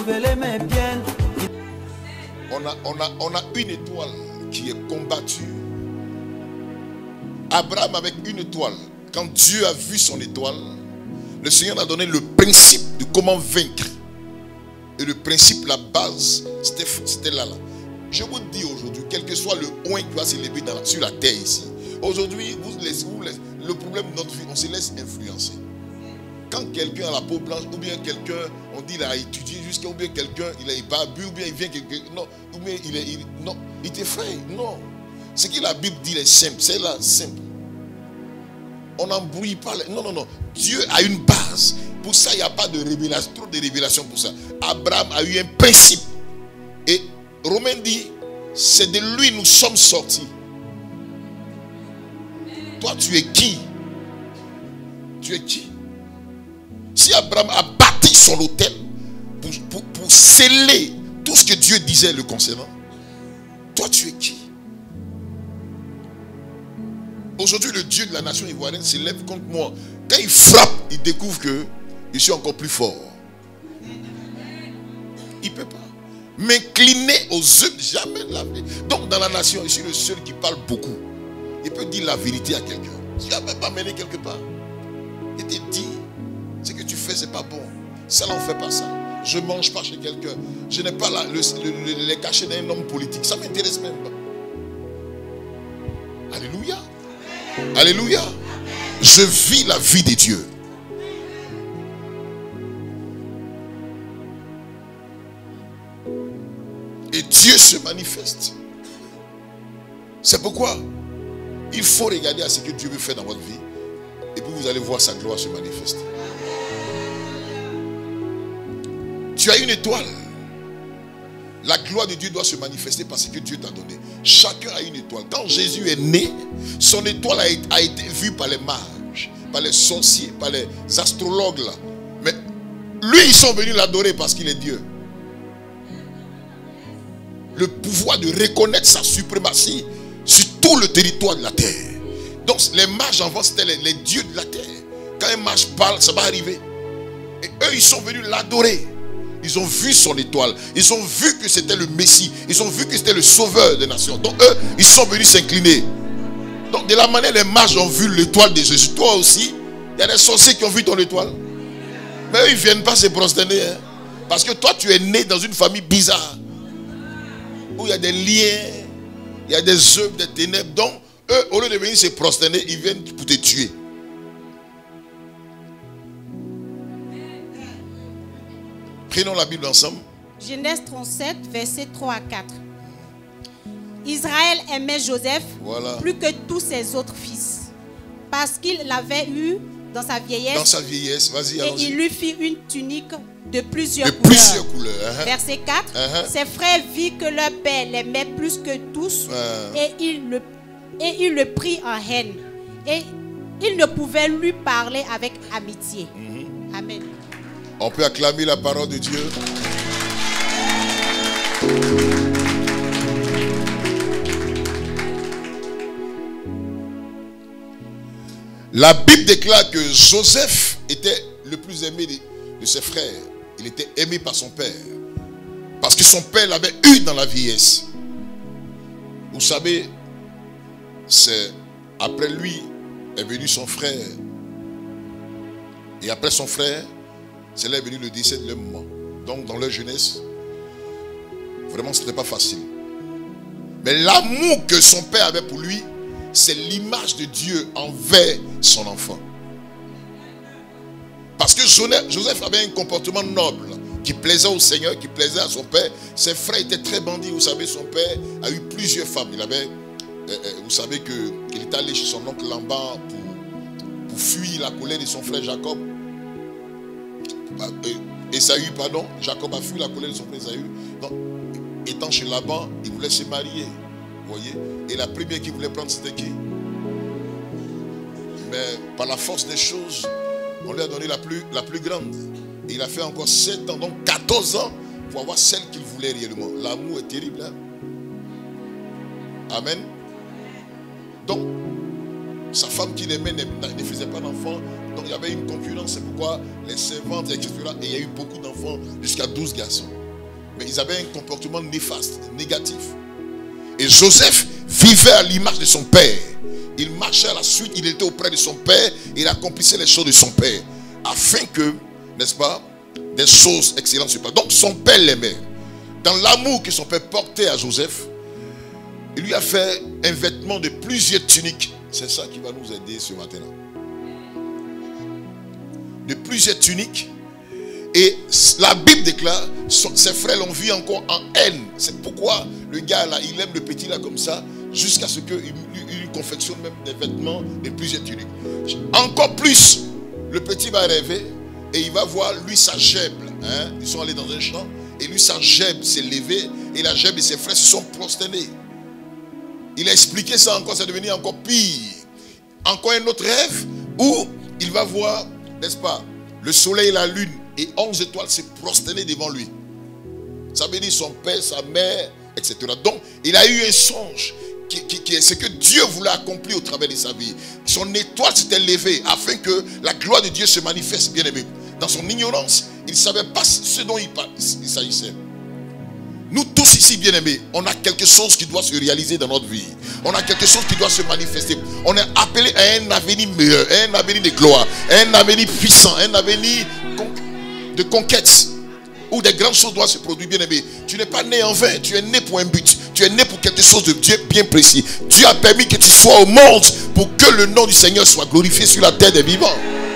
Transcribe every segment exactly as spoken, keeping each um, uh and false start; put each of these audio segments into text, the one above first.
renouveler mes biens. On a, on a, on a une étoile qui est combattue. Abraham avec une étoile. Quand Dieu a vu son étoile, le Seigneur a donné le principe de comment vaincre. Et le principe, la base, c'était là, là. Je vous dis aujourd'hui, quel que soit le oint qui va s'élever sur la terre ici, aujourd'hui, vous laissez, vous laissez, le problème de notre vie, on se laisse influencer. Quand quelqu'un a la peau blanche, ou bien quelqu'un, on dit il a étudié jusqu'à, ou bien quelqu'un, il n'a pas bu, ou bien il vient quelqu'un, non, ou bien il est, il, non, il t'effraie, non. Ce que la Bible dit est simple, c'est là, simple. On n'embrouille pas, les, non, non, non. Dieu a une base. Pour ça, il n'y a pas de révélation, trop de révélations pour ça. Abraham a eu un principe. Et Romain dit, c'est de lui nous sommes sortis. Toi, tu es qui? Tu es qui? Si Abraham a bâti son autel pour, pour, pour sceller tout ce que Dieu disait le concernant, toi, tu es qui? Aujourd'hui, le Dieu de la nation ivoirienne s'élève contre moi. Quand il frappe, il découvre que je suis encore plus fort. Il ne peut pas. M'incliner aux œuvres, jamais la vie. Donc, dans la nation, je suis le seul qui parle beaucoup. Il peut dire la vérité à quelqu'un. Tu ne vas pas mener quelque part. Il te dit, ce que tu fais, ce n'est pas bon. Ça, là, on ne fait pas ça. Je ne mange pas chez quelqu'un. Je n'ai pas la, le, le, le, les cachets d'un homme politique. Ça ne m'intéresse même pas. Alléluia. Alléluia. Je vis la vie de Dieu. Et Dieu se manifeste. C'est pourquoi il faut regarder à ce que Dieu veut faire dans votre vie. Et puis vous allez voir sa gloire se manifester. Tu as une étoile. La gloire de Dieu doit se manifester parce que Dieu t'a donné. Chacun a une étoile. Quand Jésus est né, son étoile a été, a été vue par les mages, par les sorciers, par les astrologues là. Mais lui, ils sont venus l'adorer parce qu'il est Dieu. Le pouvoir de reconnaître sa suprématie sur tout le territoire de la terre. Donc les mages avant c'était les, les dieux de la terre. Quand un mage parle, ça va arriver. Et eux, ils sont venus l'adorer. Ils ont vu son étoile. Ils ont vu que c'était le Messie. Ils ont vu que c'était le sauveur des nations. Donc eux, ils sont venus s'incliner. Donc de la manière les mages ont vu l'étoile de Jésus. Toi aussi, il y a des sorciers qui ont vu ton étoile. Mais eux, ils ne viennent pas se prosterner. Hein? Parce que toi, tu es né dans une famille bizarre. Où il y a des liens, il y a des œuvres, des ténèbres. Donc eux, au lieu de venir se prosterner, ils viennent pour te tuer. Prenons la Bible ensemble. Genèse trente-sept, versets trois à quatre. Israël aimait Joseph voilà. plus que tous ses autres fils, parce qu'il l'avait eu dans sa vieillesse. Dans sa vieillesse, vas-y. Et il lui fit une tunique de plusieurs de couleurs. Plusieurs couleurs uh-huh. Verset quatre. Uh-huh. Ses frères virent que leur père l'aimait plus que tous, uh-huh. et il le et il le prit en haine. Et il ne pouvait lui parler avec amitié. Uh-huh. Amen. On peut acclamer la parole de Dieu. La Bible déclare que Joseph était le plus aimé de, de ses frères. Il était aimé par son père. Parce que son père l'avait eu dans la vieillesse. Vous savez, c'est après lui est venu son frère. Et après son frère, c'est là est venu le décès de leur maman. Donc dans leur jeunesse, vraiment ce n'était pas facile. Mais l'amour que son père avait pour lui, c'est l'image de Dieu envers son enfant. Parce que Joseph avait un comportement noble qui plaisait au Seigneur, qui plaisait à son père. Ses frères étaient très bandits. Vous savez, son père a eu plusieurs femmes. Il avait, euh, vous savez qu'il était allé chez son oncle Laban pour, pour fuir la colère de son frère Jacob. Esaü, pardon, Jacob a fui la colère de son frère Esaü. Donc, étant chez Laban, il voulait se marier. Vous voyez? Et la première qu'il voulait prendre, c'était qui? Mais par la force des choses, on lui a donné la plus, la plus grande. Et il a fait encore sept ans, donc quatorze ans, pour avoir celle qu'il voulait réellement. L'amour est terrible. Hein? Amen. Donc, sa femme qu'il aimait ne, ne faisait pas d'enfant. Donc il y avait une concurrence, c'est pourquoi les servantes, et cetera. Et il y a eu beaucoup d'enfants, jusqu'à douze garçons. Mais ils avaient un comportement néfaste, négatif. Et Joseph vivait à l'image de son père. Il marchait à la suite, il était auprès de son père, il accomplissait les choses de son père. Afin que, n'est-ce pas, des choses excellentes se passent. Donc son père l'aimait. Dans l'amour que son père portait à Joseph, il lui a fait un vêtement de plusieurs tuniques. C'est ça qui va nous aider ce matin-là. De plusieurs tuniques. Et la Bible déclare, ses frères l'ont vu encore en haine. C'est pourquoi le gars là, il aime le petit là comme ça, jusqu'à ce qu'il lui confectionne même des vêtements de plusieurs tuniques. Encore plus, le petit va rêver et il va voir lui sa gèbe. Hein? Ils sont allés dans un champ et lui sa gèbe s'est levée et la gèbe de ses frères se sont prosternés. Il a expliqué ça encore, c'est devenu encore pire. Encore un autre rêve où il va voir, n'est-ce pas, le soleil et la lune et onze étoiles se prosterner devant lui. Ça veut dire son père, sa mère, et cetera. Donc, il a eu un songe. Qui, qui, qui est ce que Dieu voulait accomplir au travers de sa vie. Son étoile s'était levée afin que la gloire de Dieu se manifeste, bien aimé. Dans son ignorance, il ne savait pas ce dont il, il s'agissait. Nous tous ici, bien aimés, on a quelque chose qui doit se réaliser dans notre vie. On a quelque chose qui doit se manifester. On est appelé à un avenir meilleur, à un avenir de gloire, à un avenir puissant, à un avenir de conquête, où des grandes choses doivent se produire, bien aimé. Tu n'es pas né en vain, tu es né pour un but. Tu es né pour quelque chose de Dieu bien précis. Dieu a permis que tu sois au monde pour que le nom du Seigneur soit glorifié sur la terre des vivants.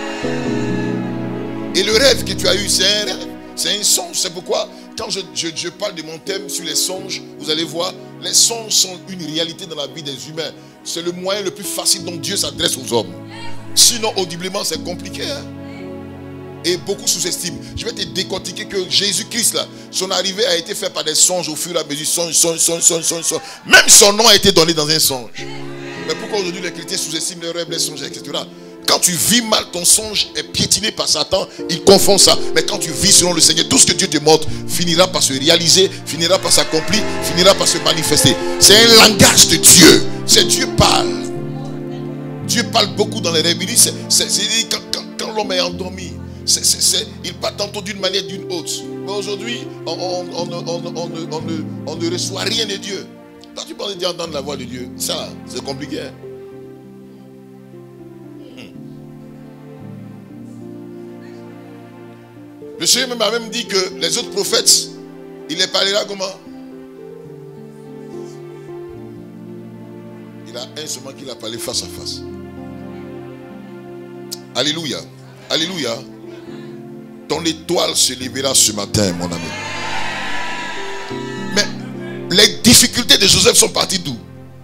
Et le rêve que tu as eu, c'est un rêve, c'est un songe. C'est pourquoi, quand je, je, je parle de mon thème sur les songes, vous allez voir, les songes sont une réalité dans la vie des humains. C'est le moyen le plus facile dont Dieu s'adresse aux hommes. Sinon, audiblement, c'est compliqué. Hein? Et beaucoup sous-estiment. Je vais te décortiquer que Jésus-Christ, là, son arrivée a été faite par des songes au fur et à mesure. Songe, songe, songe, songe, songe, songe. Même son nom a été donné dans un songe. Mais pourquoi aujourd'hui les chrétiens sous-estiment les rêves, les songes, et cetera. Quand tu vis mal, ton songe est piétiné par Satan. Il confond ça. Mais quand tu vis selon le Seigneur, tout ce que Dieu te montre finira par se réaliser, finira par s'accomplir, finira par se manifester. C'est un langage de Dieu. C'est Dieu parle. Dieu parle beaucoup dans les rêves. Il dit, c'est, c'est, c'est, quand, quand, quand l'homme est endormi, C'est, c'est, c'est, il part tantôt d'une manière d'une autre. Mais aujourd'hui, on, on, on, on, on, on, on, ne, on ne reçoit rien de Dieu. Quand tu penses d'entendre la voix de Dieu, ça, c'est compliqué. Hein? Hmm. Le Seigneur m'a même dit que les autres prophètes, il les parlera comment? Il a un seulement qu'il a parlé face à face. Alléluia. Alléluia. Ton étoile se lèvera ce matin, mon ami. Mais les difficultés de Joseph sont parties d'où?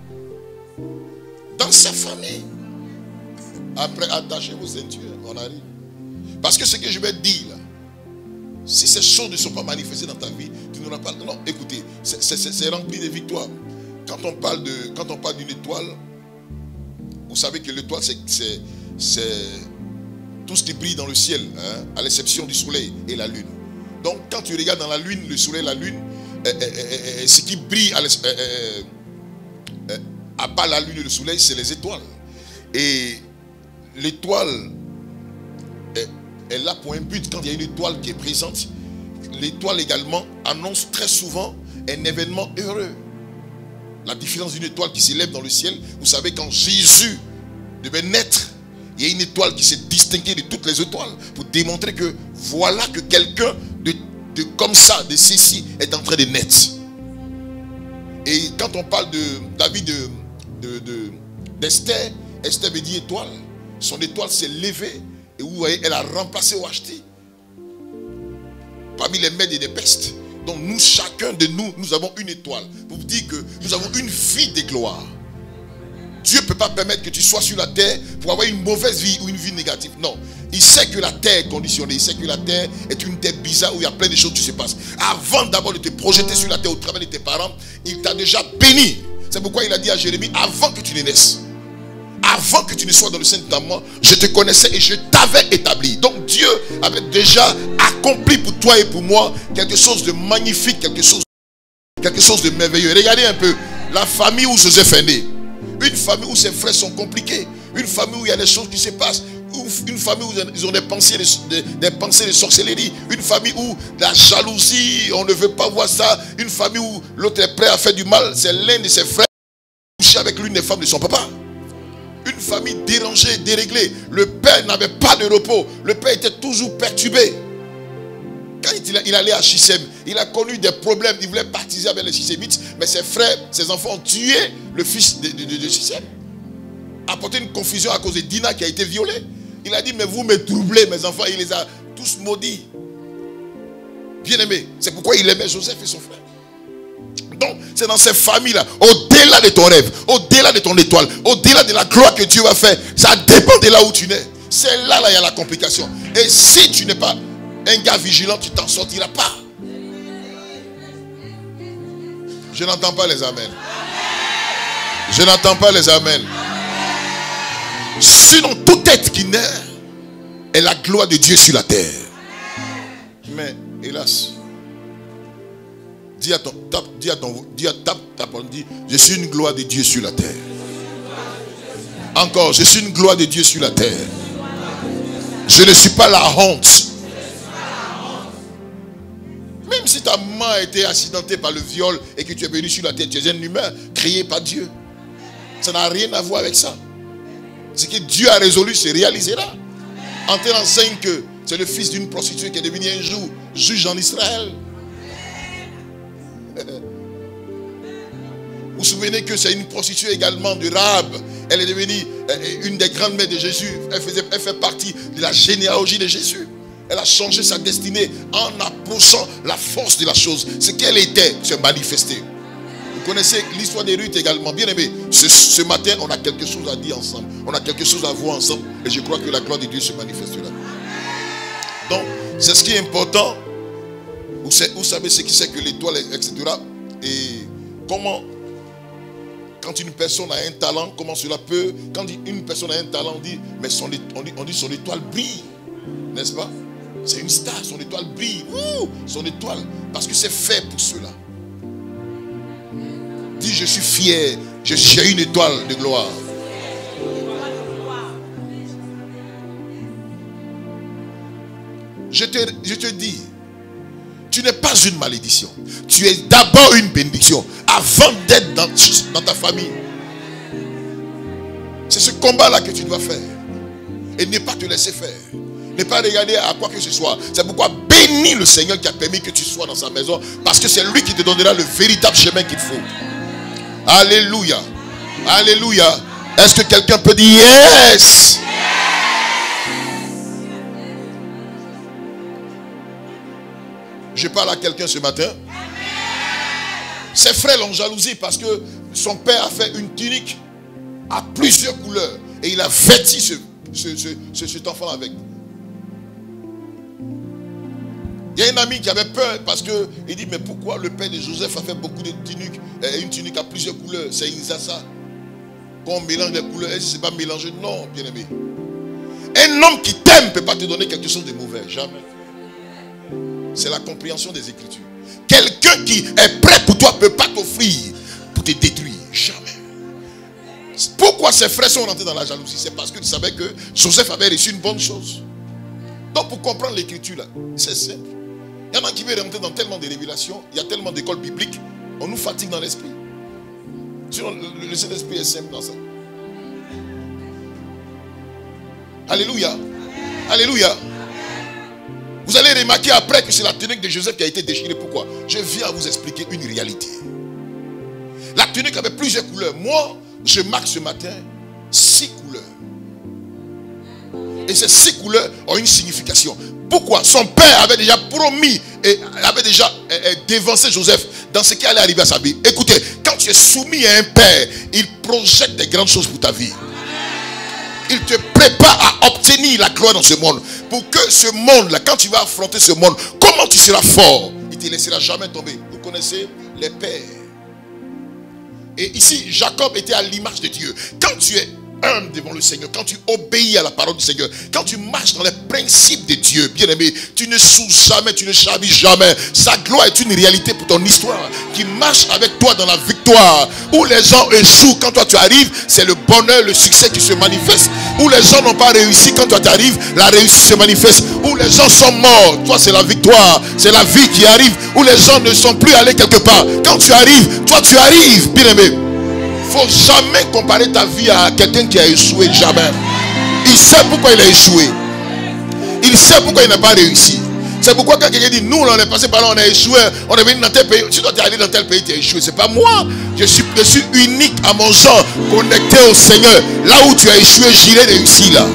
Dans sa famille. Après, attachez vos ceintures, on arrive. Parce que ce que je vais dire là, si ces choses ne sont pas manifestées dans ta vie, tu n'auras pas. Non, écoutez, c'est, c'est, c'est rempli de victoires. Quand on parle de, quand on parle d'une étoile, vous savez que l'étoile, c'est, c'est, c'est tout ce qui brille dans le ciel, hein, à l'exception du soleil et la lune. Donc, quand tu regardes dans la lune, le soleil et la lune, euh, euh, euh, ce qui brille à, euh, euh, à part la lune et le soleil, c'est les étoiles. Et l'étoile est, est là pour un but. Quand il y a une étoile qui est présente, l'étoile également annonce très souvent un événement heureux. La différence d'une étoile qui s'élève dans le ciel, vous savez, quand Jésus devait naître, il y a une étoile qui s'est distinguée de toutes les étoiles pour démontrer que voilà que quelqu'un de, de comme ça, de ceci, est en train de naître. Et quand on parle de la vie de, de, de, d'Esther, Esther veut dire étoile. Son étoile s'est levée et vous voyez, elle a remplacé Vashti parmi les Mèdes et les Pestes. Donc nous, chacun de nous, nous avons une étoile. Pour vous dire que nous avons une vie de gloire. Dieu ne peut pas permettre que tu sois sur la terre pour avoir une mauvaise vie ou une vie négative. Non. Il sait que la terre est conditionnée. Il sait que la terre est une terre bizarre où il y a plein de choses qui se passent. Avant d'abord de te projeter sur la terre au travers de tes parents, il t'a déjà béni. C'est pourquoi il a dit à Jérémie, avant que tu ne naisses, avant que tu ne sois dans le sein de ta mère, je te connaissais et je t'avais établi. Donc Dieu avait déjà accompli pour toi et pour moi quelque chose de magnifique, quelque chose, quelque chose de merveilleux. Regardez un peu la famille où Joseph est né. Une famille où ses frères sont compliqués. Une famille où il y a des choses qui se passent. une famille où ils ont des pensées de, des pensées de sorcellerie, une famille où la jalousie, on ne veut pas voir ça, une famille où l'autre est prêt à faire du mal, c'est l'un de ses frères qui couchait avec l'une des femmes de son papa. Une famille dérangée, déréglée. Le père n'avait pas de repos. Le père était toujours perturbé. Quand il, il allait à Shichem, il a connu des problèmes. Il voulait baptiser avec les Shichémites, mais ses frères, ses enfants ont tué le fils de, de, de, de Shichem. Apporté une confusion à cause de Dina qui a été violée. Il a dit, mais vous me troublez, mes enfants. Il les a tous maudits. Bien aimé. C'est pourquoi il aimait Joseph et son frère. Donc, c'est dans ces familles-là, au-delà de ton rêve, au-delà de ton étoile, au-delà de la gloire que Dieu va faire, ça dépend de là où tu nais. C'est là, là, il y a la complication. Et si tu n'es pas un gars vigilant, tu t'en sortiras pas. Je n'entends pas les amens. Je n'entends pas les amens. Sinon, tout être qui naît est la gloire de Dieu sur la terre. Mais, hélas, dis à ton, tape, dis à ton, dis à tape, tape, dis, je suis une gloire de Dieu sur la terre. Encore, je suis une gloire de Dieu sur la terre. Je ne suis pas la honte. Même si ta main a été accidentée par le viol et que tu es venu sur la terre, tu es un humain créé par Dieu. Ça n'a rien à voir avec ça. Ce que Dieu a résolu se réalisera. En te renseigne que c'est le fils d'une prostituée qui est devenu un jour juge en Israël. Vous vous souvenez que c'est une prostituée également de Rahab. Elle est devenue une des grandes mères de Jésus. Elle, faisait, elle fait partie de la généalogie de Jésus. Elle a changé sa destinée en approchant la force de la chose. Ce qu'elle était se manifestait. Vous connaissez l'histoire de Ruth également. Bien aimé, ce, ce matin, on a quelque chose à dire ensemble. On a quelque chose à voir ensemble. Et je crois que la gloire de Dieu se manifestera. Donc, c'est ce qui est important. Vous savez, vous savez ce qui c'est que l'étoile, et cetera. Et comment, quand une personne a un talent, comment cela peut, quand une personne a un talent, on dit, mais son, on dit, on dit son étoile brille. N'est-ce pas? C'est une star, son étoile brille. Ouh, son étoile, parce que c'est fait pour cela. Dis, je suis fier, j'ai une étoile de gloire. Je te, je te dis, tu n'es pas une malédiction. Tu es d'abord une bénédiction avant d'être dans, dans ta famille. C'est ce combat-là que tu dois faire. Et ne pas te laisser faire. Ne pas regarder à quoi que ce soit. C'est pourquoi bénis le Seigneur qui a permis que tu sois dans sa maison. Parce que c'est lui qui te donnera le véritable chemin qu'il faut. Alléluia. Alléluia. Est-ce que quelqu'un peut dire yes? Je parle à quelqu'un ce matin. Ses frères l'ont jalousie parce que son père a fait une tunique à plusieurs couleurs. Et il a vêti ce, ce, ce, ce, cet enfant avec. Il y a un ami qui avait peur parce qu'il dit, mais pourquoi le père de Joseph a fait beaucoup de tuniques, une tunique à plusieurs couleurs? C'est Inzassa. Quand on mélange les couleurs, est-ce que ce n'est pas mélangé? Non, bien aimé. Un homme qui t'aime ne peut pas te donner quelque chose de mauvais. Jamais. C'est la compréhension des Écritures. Quelqu'un qui est prêt pour toi ne peut pas t'offrir pour te détruire. Jamais. Pourquoi ses frères sont rentrés dans la jalousie? C'est parce qu'ils savaient que Joseph avait reçu une bonne chose. Donc pour comprendre l'Écriture là, c'est simple. Il y en a qui veulent rentrer dans tellement de révélations. Il y a tellement d'écoles bibliques. On nous fatigue dans l'esprit. Sinon le, le Saint-Esprit est simple dans ça. Alléluia. Alléluia. Vous allez remarquer après que c'est la tunique de Joseph qui a été déchirée. Pourquoi? Je viens à vous expliquer une réalité. La tunique avait plusieurs couleurs. Moi, je marque ce matin six couleurs. Et ces six couleurs ont une signification. Pourquoi? Son père avait déjà promis et avait déjà et, et dévancé Joseph dans ce qui allait arriver à sa vie. Écoutez, quand tu es soumis à un père, il projette des grandes choses pour ta vie. Il te prépare à obtenir la gloire dans ce monde. Pour que ce monde-là, quand tu vas affronter ce monde, comment tu seras fort? Il ne te laissera jamais tomber. Vous connaissez les pères. Et ici, Jacob était à l'image de Dieu. Quand tu es humble devant le Seigneur, quand tu obéis à la parole du Seigneur, quand tu marches dans les principes de Dieu, bien aimé, tu ne souffres jamais, tu ne chavises jamais. Sa gloire est une réalité pour ton histoire qui marche avec toi dans la victoire. Où les gens échouent, quand toi tu arrives, c'est le bonheur, le succès qui se manifeste. Où les gens n'ont pas réussi, quand toi tu arrives, la réussite se manifeste. Où les gens sont morts, toi c'est la victoire, c'est la vie qui arrive. Où les gens ne sont plus allés quelque part, quand tu arrives, toi tu arrives, bien aimé. Il ne faut jamais comparer ta vie à quelqu'un qui a échoué, jamais. Il sait pourquoi il a échoué. Il sait pourquoi il n'a pas réussi. C'est pourquoi quand quelqu'un dit, nous on est passé par là, on a échoué, on est venu dans tel pays. Si toi tu es allé dans tel pays, tu as échoué. C'est pas moi. Je suis, je suis unique à mon genre, connecté au Seigneur. Là où tu as échoué, j'irai réussir là.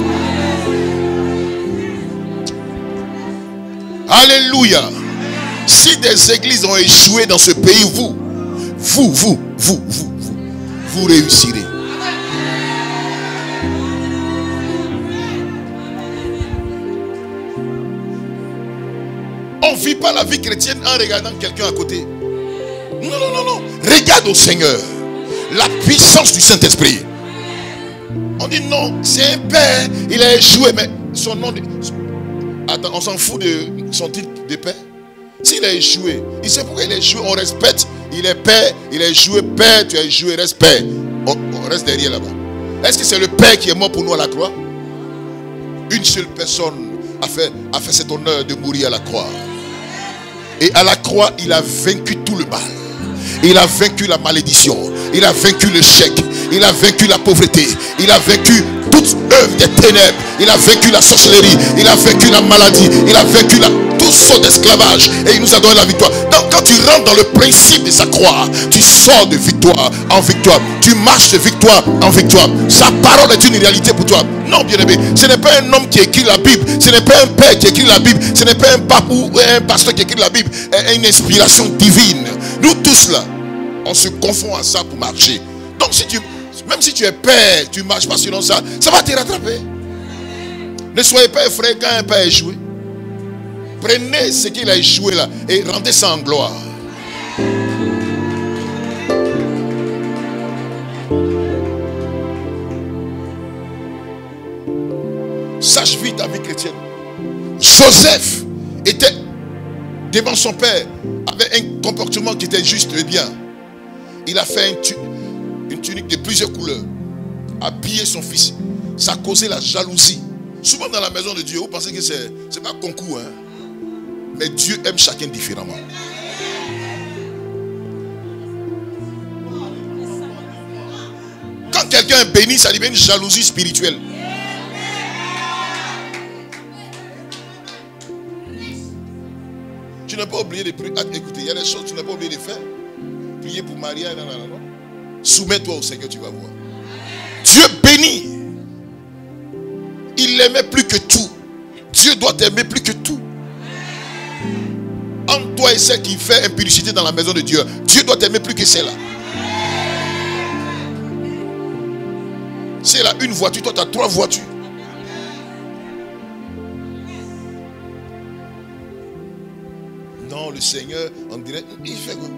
Alléluia. Si des églises ont échoué dans ce pays, vous, vous, vous, vous, vous, vous réussirez. On ne vit pas la vie chrétienne en regardant quelqu'un à côté. Non, non, non, non. Regarde au Seigneur. La puissance du Saint-Esprit. On dit non, c'est un père. Il a échoué, mais son nom... De... Attends, on s'en fout de son titre de père. S'il a échoué, il sait pourquoi il a échoué. On respecte. Il est père, il a échoué, père, tu as échoué, reste père. On, on reste derrière là-bas. Est-ce que c'est le père qui est mort pour nous à la croix? Une seule personne a fait, a fait cet honneur de mourir à la croix. Et à la croix, il a vaincu tout le mal. Il a vaincu la malédiction. Il a vaincu l'échec. Il a vaincu la pauvreté. Il a vaincu toute œuvre des ténèbres. Il a vaincu la sorcellerie. Il a vaincu la maladie. Il a vaincu la... toutes sortes d'esclavage. Et il nous a donné la victoire. Donc quand tu rentres dans le principe de sa croix, tu sors de victoire en victoire. Tu marches de victoire en victoire. Sa parole est une réalité pour toi. Non, bien aimé, ce n'est pas un homme qui écrit la Bible. Ce n'est pas un père qui écrit la Bible. Ce n'est pas un pape ou un pasteur qui écrit la Bible. C'est une inspiration divine. Nous tous là, on se confond à ça pour marcher. Donc si tu, même si tu es père, tu ne marches pas selon ça, ça va te rattraper. Ne soyez pas effrayés quand un père a échoué. Prenez ce qu'il a échoué là et rendez ça en gloire. Sache vite ta vie chrétienne. Joseph était devant son père, avait un comportement qui était juste et bien. Il a fait une, tu, une tunique de plusieurs couleurs, habillé son fils. Ça a causé la jalousie. Souvent dans la maison de Dieu, vous pensez que c'est c'est pas concours, hein? Mais Dieu aime chacun différemment. Quand quelqu'un est béni, ça devient une jalousie spirituelle. Tu n'as pas oublié de prier. Écoutez, il y a des choses que tu n'as pas oublié de faire. Prier pour Maria. Non, non, non. Soumets-toi au Seigneur, tu vas voir. Dieu bénit. Il l'aimait plus que tout. Dieu doit t'aimer plus que tout. Entre toi et celle qui fait impudicité dans la maison de Dieu, Dieu doit t'aimer plus que celle-là. C'est là une voiture, toi tu as trois voitures. Non, le Seigneur, on dirait, il fait quoi?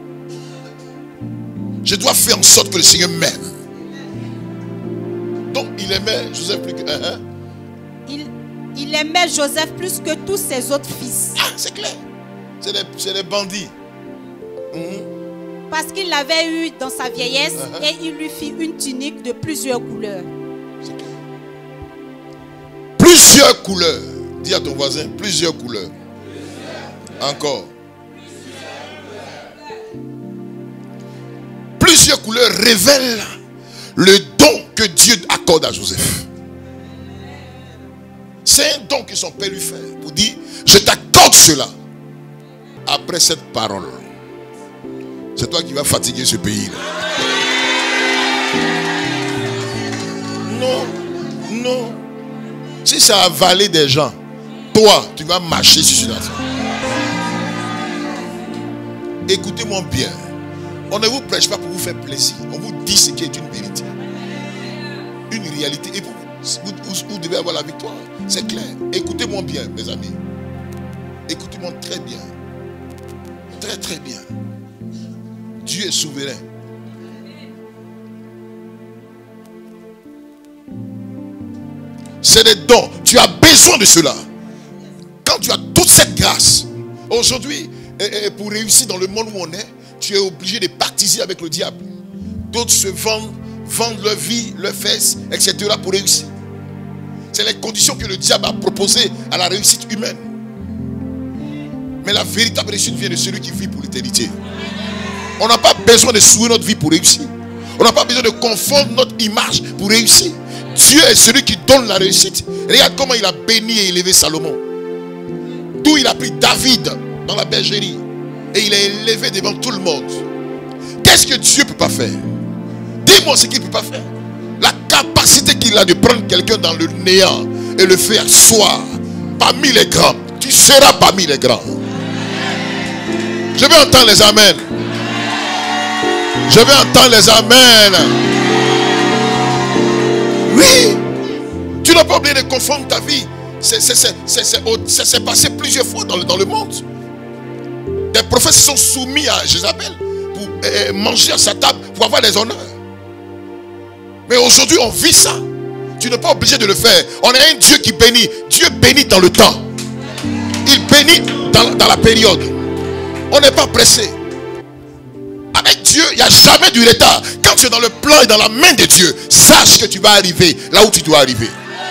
Je dois faire en sorte que le Seigneur m'aime. Donc il aimait Joseph plus que... Uh-huh. il, il aimait Joseph plus que tous ses autres fils. Ah, c'est clair. C'est des, des bandits. Mm-hmm. Parce qu'il l'avait eu dans sa vieillesse, uh-huh. Et il lui fit une tunique de plusieurs couleurs. C'est clair. Plusieurs couleurs. Dis à ton voisin, plusieurs couleurs. Encore. Plusieurs couleurs révèlent le don que Dieu accorde à Joseph. C'est un don que son père lui fait pour dire, je t'accorde cela. Après cette parole, c'est toi qui vas fatiguer ce pays-là. Non, non. Si ça a avalé des gens, toi, tu vas marcher sur cela. Écoutez-moi bien. On ne vous prêche pas pour vous faire plaisir. On vous dit ce qui est une vérité. Une réalité. Et vous, vous, vous devez avoir la victoire. C'est clair. Écoutez-moi bien, mes amis. Écoutez-moi très bien. Très très bien. Dieu est souverain. C'est des dons. Tu as besoin de cela. Quand tu as toute cette grâce, aujourd'hui, pour réussir dans le monde où on est, tu es obligé de participer avec le diable. D'autres se vendent, vendent leur vie, leurs fesses, et cetera pour réussir. C'est les conditions que le diable a proposées à la réussite humaine. Mais la véritable réussite vient de celui qui vit pour l'éternité. On n'a pas besoin de souiller notre vie pour réussir. On n'a pas besoin de confondre notre image pour réussir. Dieu est celui qui donne la réussite. Regarde comment il a béni et élevé Salomon. D'où il a pris David dans la bergerie. Et il est élevé devant tout le monde. Qu'est-ce que Dieu ne peut pas faire? Dis-moi ce qu'il ne peut pas faire. La capacité qu'il a de prendre quelqu'un dans le néant et le faire asseoir parmi les grands. Tu seras parmi les grands. Je veux entendre les amens. Je veux entendre les amens. Oui. Tu n'as pas oublié de confondre ta vie. C'est passé plusieurs fois dans le, dans le monde. Des prophètes se sont soumis à Jézabel pour euh, manger à sa table, pour avoir des honneurs. Mais aujourd'hui, on vit ça. Tu n'es pas obligé de le faire. On a un Dieu qui bénit. Dieu bénit dans le temps. Il bénit dans, dans la période. On n'est pas pressé. Avec Dieu, il n'y a jamais du retard. Quand tu es dans le plan et dans la main de Dieu, sache que tu vas arriver là où tu dois arriver.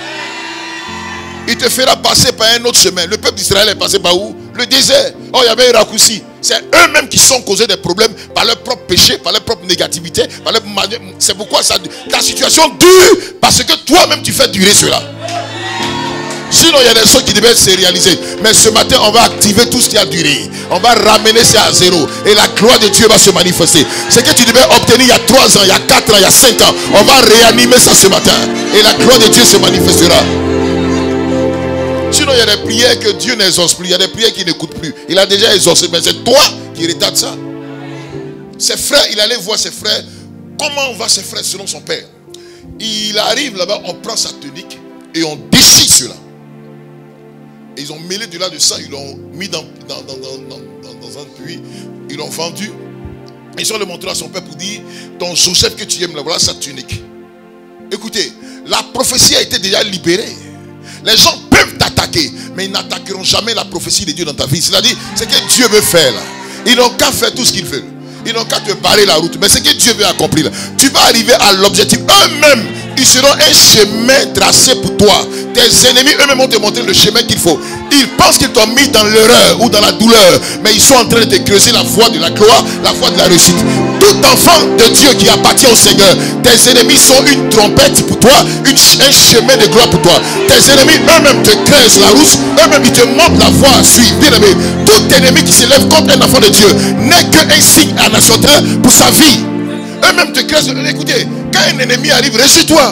Il te fera passer par un autre chemin. Le peuple d'Israël est passé par où? Le désert. Oh, il y avait un raccourci. C'est eux-mêmes qui sont causés des problèmes par leur propre péché, par leur propre négativité. Leur... C'est pourquoi ça... ta situation dure parce que toi-même tu fais durer cela. Sinon, il y a des choses qui devaient se réaliser. Mais ce matin, on va activer tout ce qui a duré. On va ramener ça à zéro. Et la gloire de Dieu va se manifester. Ce que tu devais obtenir il y a trois ans, il y a quatre ans, il y a cinq ans, on va réanimer ça ce matin. Et la gloire de Dieu se manifestera. Sinon, il y a des prières que Dieu n'exauce plus. Il y a des prières qu'il n'écoute plus. Il a déjà exaucé. Mais c'est toi qui retarde ça. Ses frères, il allait voir ses frères. Comment on va ses frères selon son père? Il arrive là-bas, on prend sa tunique et on déchire cela. Et ils ont mêlé de là de ça. Ils l'ont mis dans, dans, dans, dans, dans, dans un puits. Ils l'ont vendu. Ils sont le montré à son père pour dire: ton Joseph que tu aimes, là, voilà sa tunique. Écoutez, la prophétie a été déjà libérée. Les gens peuvent t'attaquer, mais ils n'attaqueront jamais la prophétie de Dieu dans ta vie. C'est-à-dire, ce que Dieu veut faire là, ils n'ont qu'à faire tout ce qu'ils veulent. Ils n'ont qu'à te barrer la route. Mais ce que Dieu veut accomplir là, tu vas arriver à l'objectif. Eux-mêmes, ils seront un chemin tracé pour toi. Tes ennemis eux-mêmes vont te montrer le chemin qu'il faut. Ils pensent qu'ils t'ont mis dans l'erreur ou dans la douleur, mais ils sont en train de te creuser la voie de la gloire, la voie de la réussite. Tout enfant de Dieu qui appartient au Seigneur, tes ennemis sont une trompette pour toi, une, un chemin de gloire pour toi. Tes ennemis eux-mêmes te creusent la route, eux-mêmes ils te montrent la voie à suivre. Bien aimé, tout ennemi qui s'élève contre un enfant de Dieu n'est qu'un signe annonçateur pour sa vie. Eux-mêmes te creusent. Écoutez, quand un ennemi arrive, réjouis-toi.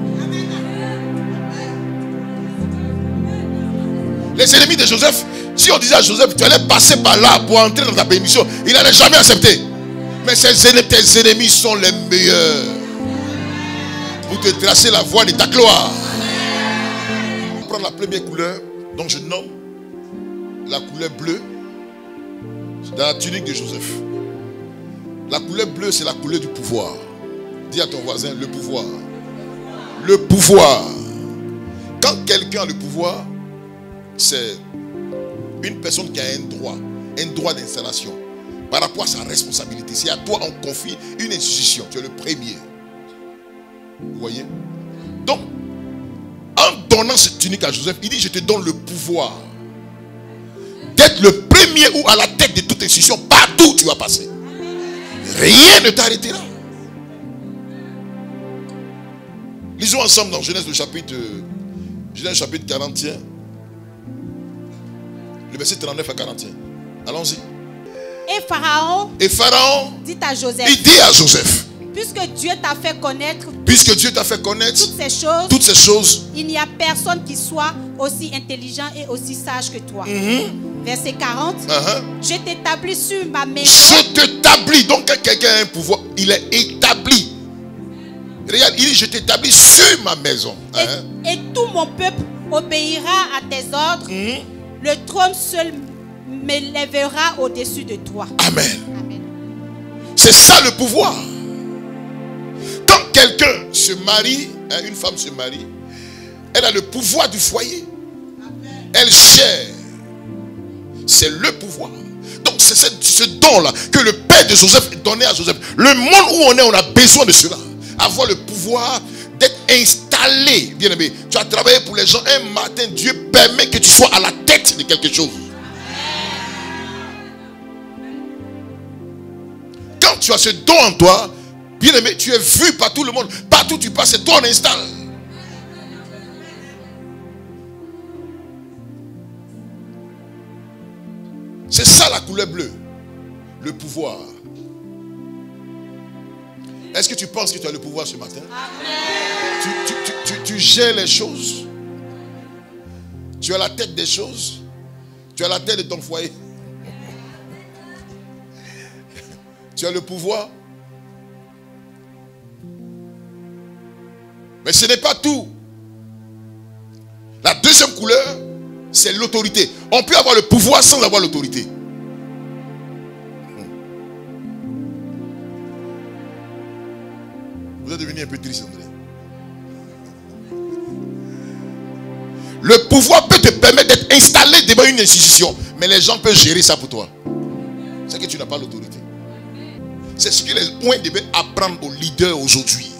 Les ennemis de Joseph, si on disait à Joseph, tu allais passer par là pour entrer dans ta bénédiction, il n'allait jamais accepter. Mais ces ennemis, tes ennemis sont les meilleurs pour te tracer la voie de ta gloire. On va prendre la première couleur, dont je nomme la couleur bleue, dans la tunique de Joseph. La couleur bleue, c'est la couleur du pouvoir. Dis à ton voisin, le pouvoir. Le pouvoir. Quand quelqu'un a le pouvoir, c'est une personne qui a un droit, un droit d'installation par rapport à sa responsabilité. Si à toi on confie une institution, tu es le premier. Vous voyez? Donc, en donnant cette tunique à Joseph, il dit: je te donne le pouvoir d'être le premier ou à la tête de toute institution partout où tu vas passer. Rien ne t'arrêtera. Lisons ensemble dans Genèse le chapitre Genèse chapitre quarante et un. Le verset trente-neuf à quarante et un. Allons-y. Et Pharaon, Et Pharaon dit à Joseph, il dit à Joseph, puisque Dieu t'a fait connaître, puisque Dieu t'a fait connaître toutes ces choses, toutes ces choses, il n'y a personne qui soit aussi intelligent et aussi sage que toi. Mm-hmm. Verset quarante. Uh-huh. Je t'établis sur ma maison. Je t'établis. Donc quand quelqu'un a un pouvoir, il est établi. Regarde, il dit: je t'établis sur ma maison. Et, uh-huh. et tout mon peuple obéira à tes ordres. Mm-hmm. Le trône seul m'élèvera au-dessus de toi. Amen. Amen. C'est ça le pouvoir. Quand quelqu'un se marie, hein, une femme se marie, Elle a le pouvoir du foyer. Elle gère. C'est le pouvoir. Donc c'est ce, ce don-là que le père de Joseph donnait à Joseph. Le monde où on est, on a besoin de cela. Avoir le pouvoir d'être installé. Bien aimé, tu as travaillé pour les gens. Un matin, Dieu permet que tu sois à la tête de quelque chose. Quand tu as ce don en toi, bien aimé, tu es vu par tout le monde. Partout où tu passes, c'est toi on installe. C'est ça la couleur bleue. Le pouvoir. Est-ce que tu penses que tu as le pouvoir ce matin? Tu, tu, tu, tu, tu gères les choses. Tu as la tête des choses. Tu as la tête de ton foyer. Tu as le pouvoir. Mais ce n'est pas tout. La deuxième couleur, c'est l'autorité. On peut avoir le pouvoir sans avoir l'autorité. Vous êtes devenu un peu triste, André. Le pouvoir peut te permettre d'être installé devant une institution, mais les gens peuvent gérer ça pour toi. C'est que tu n'as pas l'autorité. C'est ce que les points devaient apprendre aux leaders aujourd'hui.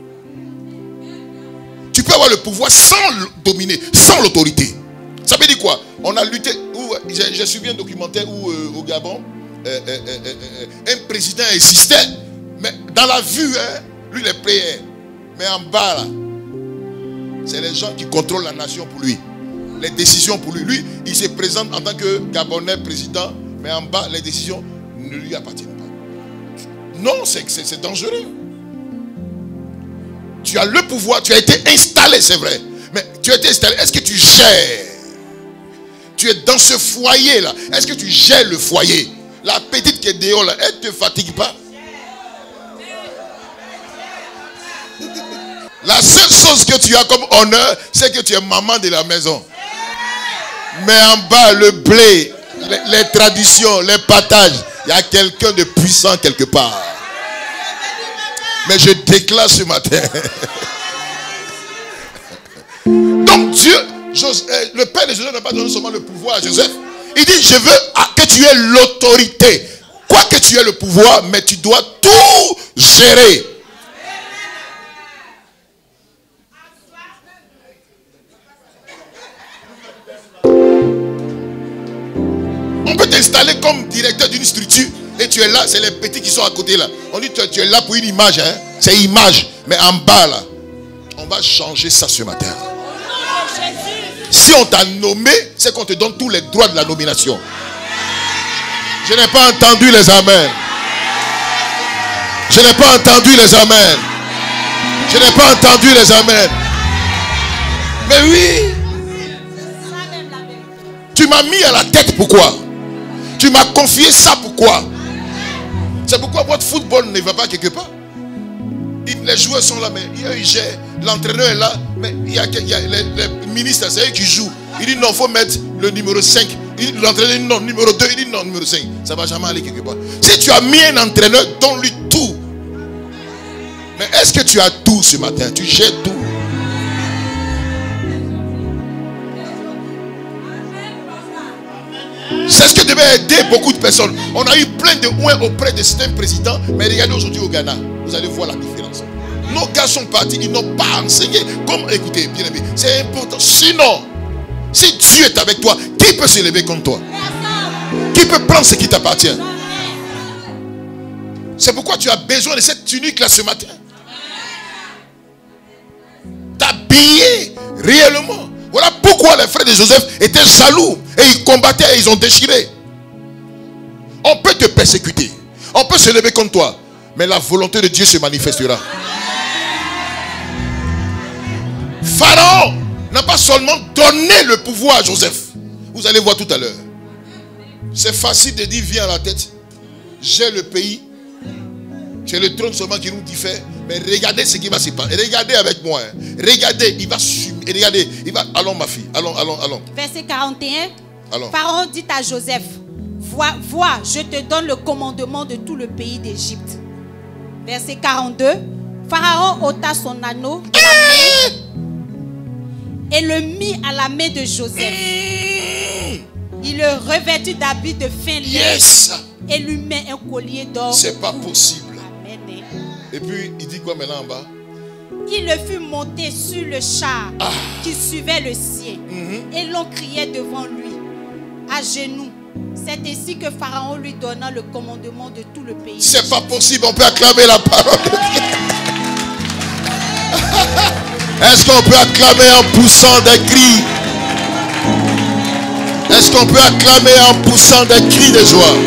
Tu peux avoir le pouvoir sans le dominer, sans l'autorité. Ça veut dire quoi? On a lutté. J'ai suivi un documentaire où euh, au Gabon, euh, euh, euh, euh, un président insistait, mais dans la vue, hein, lui les priait. Mais en bas, là, c'est les gens qui contrôlent la nation pour lui. Les décisions pour lui. Lui, il se présente en tant que Gabonais président, mais en bas, les décisions ne lui appartiennent pas. Non, c'est dangereux. Tu as le pouvoir, tu as été installé, c'est vrai. Mais tu as été installé, est-ce que tu gères? Tu es dans ce foyer-là. Est-ce que tu gères le foyer? La petite qui est dehors, là, elle ne te fatigue pas? La seule chose que tu as comme honneur, c'est que tu es maman de la maison. Mais en bas, le blé, les, les traditions, les partages, il y a quelqu'un de puissant quelque part. Mais je déclare ce matin. Donc Dieu, Joseph, le père de Joseph n'a pas donné seulement le pouvoir à Joseph. Il dit, je veux que tu aies l'autorité. Quoi que tu aies le pouvoir, mais tu dois tout gérer. On peut t'installer comme directeur d'une structure et tu es là, c'est les petits qui sont à côté là. On dit tu, tu es là pour une image, hein? C'est image. Mais en bas là, on va changer ça ce matin. Si on t'a nommé, c'est qu'on te donne tous les droits de la nomination. Je n'ai pas entendu les amens. Je n'ai pas entendu les amens. Je n'ai pas entendu les amens. Mais oui. Tu m'as mis à la tête, pourquoi? Tu m'as confié ça, pourquoi? C'est pourquoi votre football ne va pas quelque part. Les joueurs sont là, mais ils gèrent. L'entraîneur est là, mais il y a, il y a les, les ministres, c'est eux qui jouent. Il dit non, il faut mettre le numéro cinq. L'entraîneur dit non, numéro deux, il dit non, numéro cinq. Ça ne va jamais aller quelque part. Si tu as mis un entraîneur, donne-lui tout. Mais est-ce que tu as tout ce matin? Tu gères tout. C'est ce qui devait aider beaucoup de personnes. On a eu plein de oins auprès de certains présidents. Mais regardez aujourd'hui au Ghana. Vous allez voir la différence. Nos gars sont partis. Ils n'ont pas enseigné. Comme, écoutez, bien aimé, c'est important. Sinon, si Dieu est avec toi, qui peut se lever contre toi? Qui peut prendre ce qui t'appartient? C'est pourquoi tu as besoin de cette tunique là ce matin. T'habiller réellement. Voilà pourquoi les frères de Joseph étaient jaloux. Et ils combattaient et ils ont déchiré. On peut te persécuter. On peut se lever contre toi. Mais la volonté de Dieu se manifestera. Pharaon n'a pas seulement donné le pouvoir à Joseph. Vous allez voir tout à l'heure. C'est facile de dire viens à la tête. J'ai le pays. C'est le trône seulement qui nous diffère. Mais regardez ce qui va se passer. Regardez avec moi. Hein. Regardez, il va subir. Regardez, il va. Allons ma fille. Allons, allons, allons. Verset quarante et un. Allons. Pharaon dit à Joseph, vois, vois, je te donne le commandement de tout le pays d'Égypte. Verset quarante-deux. Pharaon ôta son anneau de la main et le mit à la main de Joseph. Mm. Il le revêtit d'habits de fin lin. Yes. Et lui met un collier d'or. C'est pas possible. Amen. Et puis il dit quoi maintenant en bas? Il le fit monter sur le char ah. qui suivait le sien. Mm-hmm. Et l'on criait devant lui, à genoux. C'est ainsi que Pharaon lui donna le commandement de tout le pays. C'est pas possible, on peut acclamer la parole de Dieu. Est-ce qu'on peut acclamer en poussant des cris? Est-ce qu'on peut acclamer en poussant des cris de joie?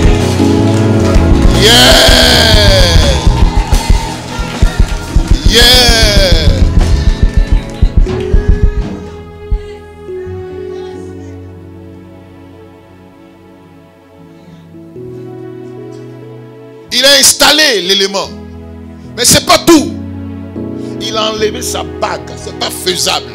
Yeah! Yeah! Il a installé l'élément. Mais c'est pas tout. Il a enlevé sa bague. C'est pas faisable.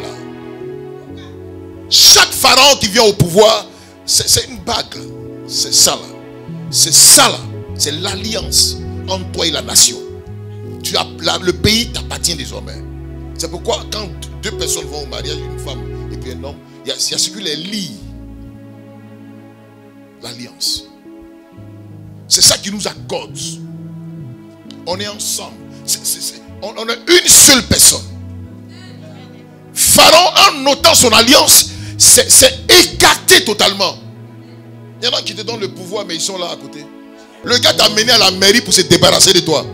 Chaque pharaon qui vient au pouvoir, c'est une bague. C'est ça là. C'est ça là. C'est l'alliance entre toi et la nation. Tu as, la, le pays t'appartient désormais. C'est pourquoi quand deux personnes vont au mariage, une femme et puis un homme, il y a, il y a ce qui les lie. L'alliance. C'est ça qui nous accorde. On est ensemble. C'est, c'est, c'est, on, on est une seule personne. Pharaon, en notant son alliance, c'est écarté totalement. Il y en a qui te donnent le pouvoir, mais ils sont là à côté. Le gars t'a mené à la mairie pour se débarrasser de toi.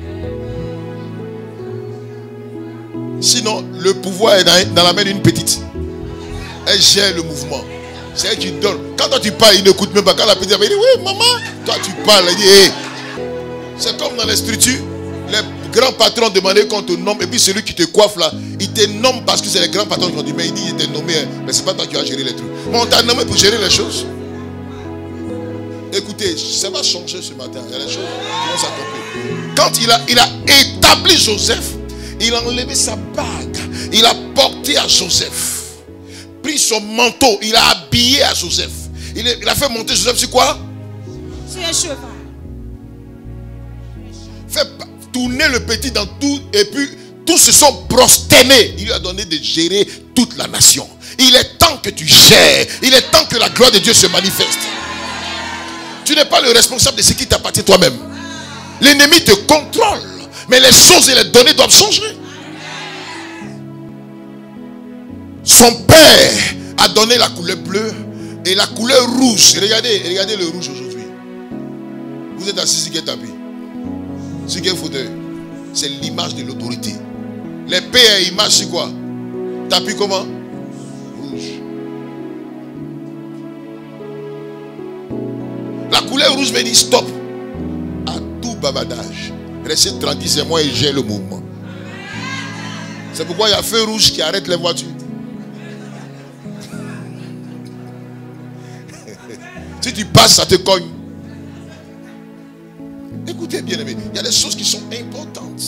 Sinon, le pouvoir est dans, dans la main d'une petite. Elle gère le mouvement. C'est elle qui donne. Quand toi tu parles, il n'écoute même pas. Quand la petite elle dit oui, maman, toi tu parles, elle dit hey. C'est comme dans les structures. Les grands patrons demandaient qu'on te nomme. Et puis celui qui te coiffe là, il te nomme parce que c'est les grands patrons qui ont dit mais il dit il t'est nommé. Mais c'est pas toi qui vas gérer les trucs. Mais on t'a nommé pour gérer les choses. Écoutez, ça va changer ce matin. Il y a des choses qui vont s'accomplir. Quand il a, il a établi Joseph, il a enlevé sa bague. Il a porté à Joseph. Pris son manteau, il a habillé à Joseph. Il a, il a fait monter Joseph sur quoi? Sur un cheval. Fait tourner le petit dans tout. Et puis tous se sont prosternés. Il lui a donné de gérer toute la nation. Il est temps que tu gères. Il est temps que la gloire de Dieu se manifeste. Tu n'es pas le responsable de ce qui t'appartient toi-même. L'ennemi te contrôle. Mais les choses et les données doivent changer. Son père a donné la couleur bleue et la couleur rouge. Regardez, regardez le rouge aujourd'hui. Vous êtes assis sur quel tapis? Sur quel fauteuil? C'est l'image de l'autorité. Les pères image c'est quoi? Tapis comment? Rouge. La couleur rouge veut dire stop à tout bavardage. Restez tranquille, c'est moi et j'ai le mouvement. C'est pourquoi il y a feu rouge qui arrête les voitures. Si tu passes, ça te cogne. Écoutez bien aimé, il y a des choses qui sont importantes.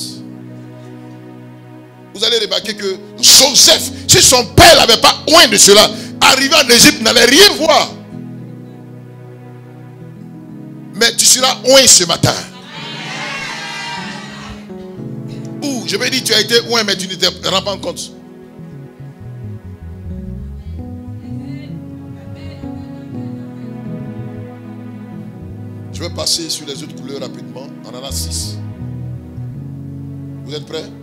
Vous allez remarquer que Joseph, si son père n'avait pas oint de cela, arrivé en Égypte, n'allait rien voir. Mais tu seras oint ce matin. Ou je vais dire tu as été oint mais tu ne te rends pas compte. Je vais passer sur les autres couleurs rapidement. On en a six. Vous êtes prêts?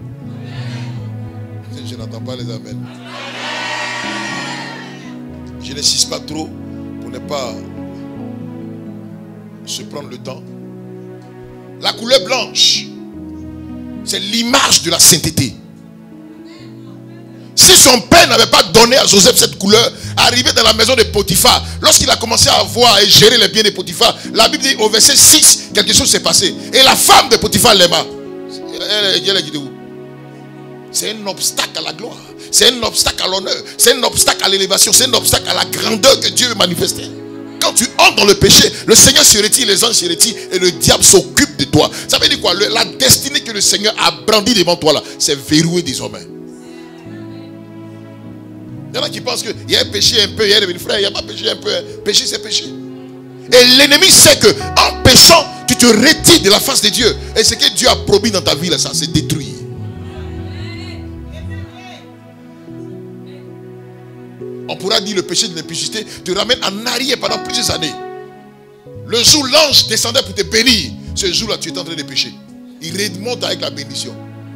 Je n'entends pas les amens. Je n'insiste pas trop pour ne pas se prendre le temps. La couleur blanche, c'est l'image de la sainteté. Si son père n'avait pas donné à Joseph cette couleur, arrivé dans la maison de Potiphar, lorsqu'il a commencé à voir et gérer les biens de Potiphar, la Bible dit au verset six, quelque chose s'est passé. Et la femme de Potiphar l'aima. C'est un obstacle à la gloire. C'est un obstacle à l'honneur. C'est un obstacle à l'élévation. C'est un obstacle à la grandeur que Dieu veut manifester. Quand tu entres dans le péché, le Seigneur se retire, les anges se retirent et le diable s'occupe de toi. Ça veut dire quoi? Le, la destinée que le Seigneur a brandie devant toi là, c'est verrouillé désormais. Il y en a qui pensent qu'il y a un péché un peu, il y a un frère, il n'y a pas péché un peu. Péché, c'est péché. Et l'ennemi sait que en péchant, tu te retires de la face de Dieu. Et ce que Dieu a promis dans ta vie, là, ça se détruit. pourra dire le péché de l'impudicité te ramène en arrière pendant plusieurs années. Le jour où l'ange descendait pour te bénir, ce jour-là, tu es en train de pécher. Il remonte avec la bénédiction.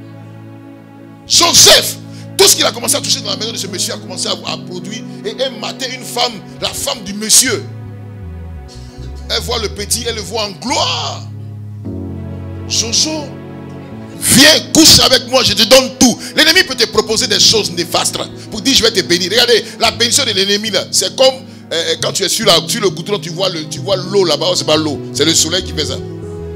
Joseph, tout ce qu'il a commencé à toucher dans la maison de ce monsieur a commencé à, à produire. Et un matin, une femme, la femme du monsieur, elle voit le petit, elle le voit en gloire. Jojo, viens, couche avec moi, je te donne tout. L'ennemi peut te proposer des choses néfastes pour dire je vais te bénir. Regardez, la bénédiction de l'ennemi là, c'est comme euh, quand tu es sur, la, sur le goudron, tu vois le, tu vois l'eau là-bas. Oh, c'est pas l'eau, c'est le soleil qui fait ça.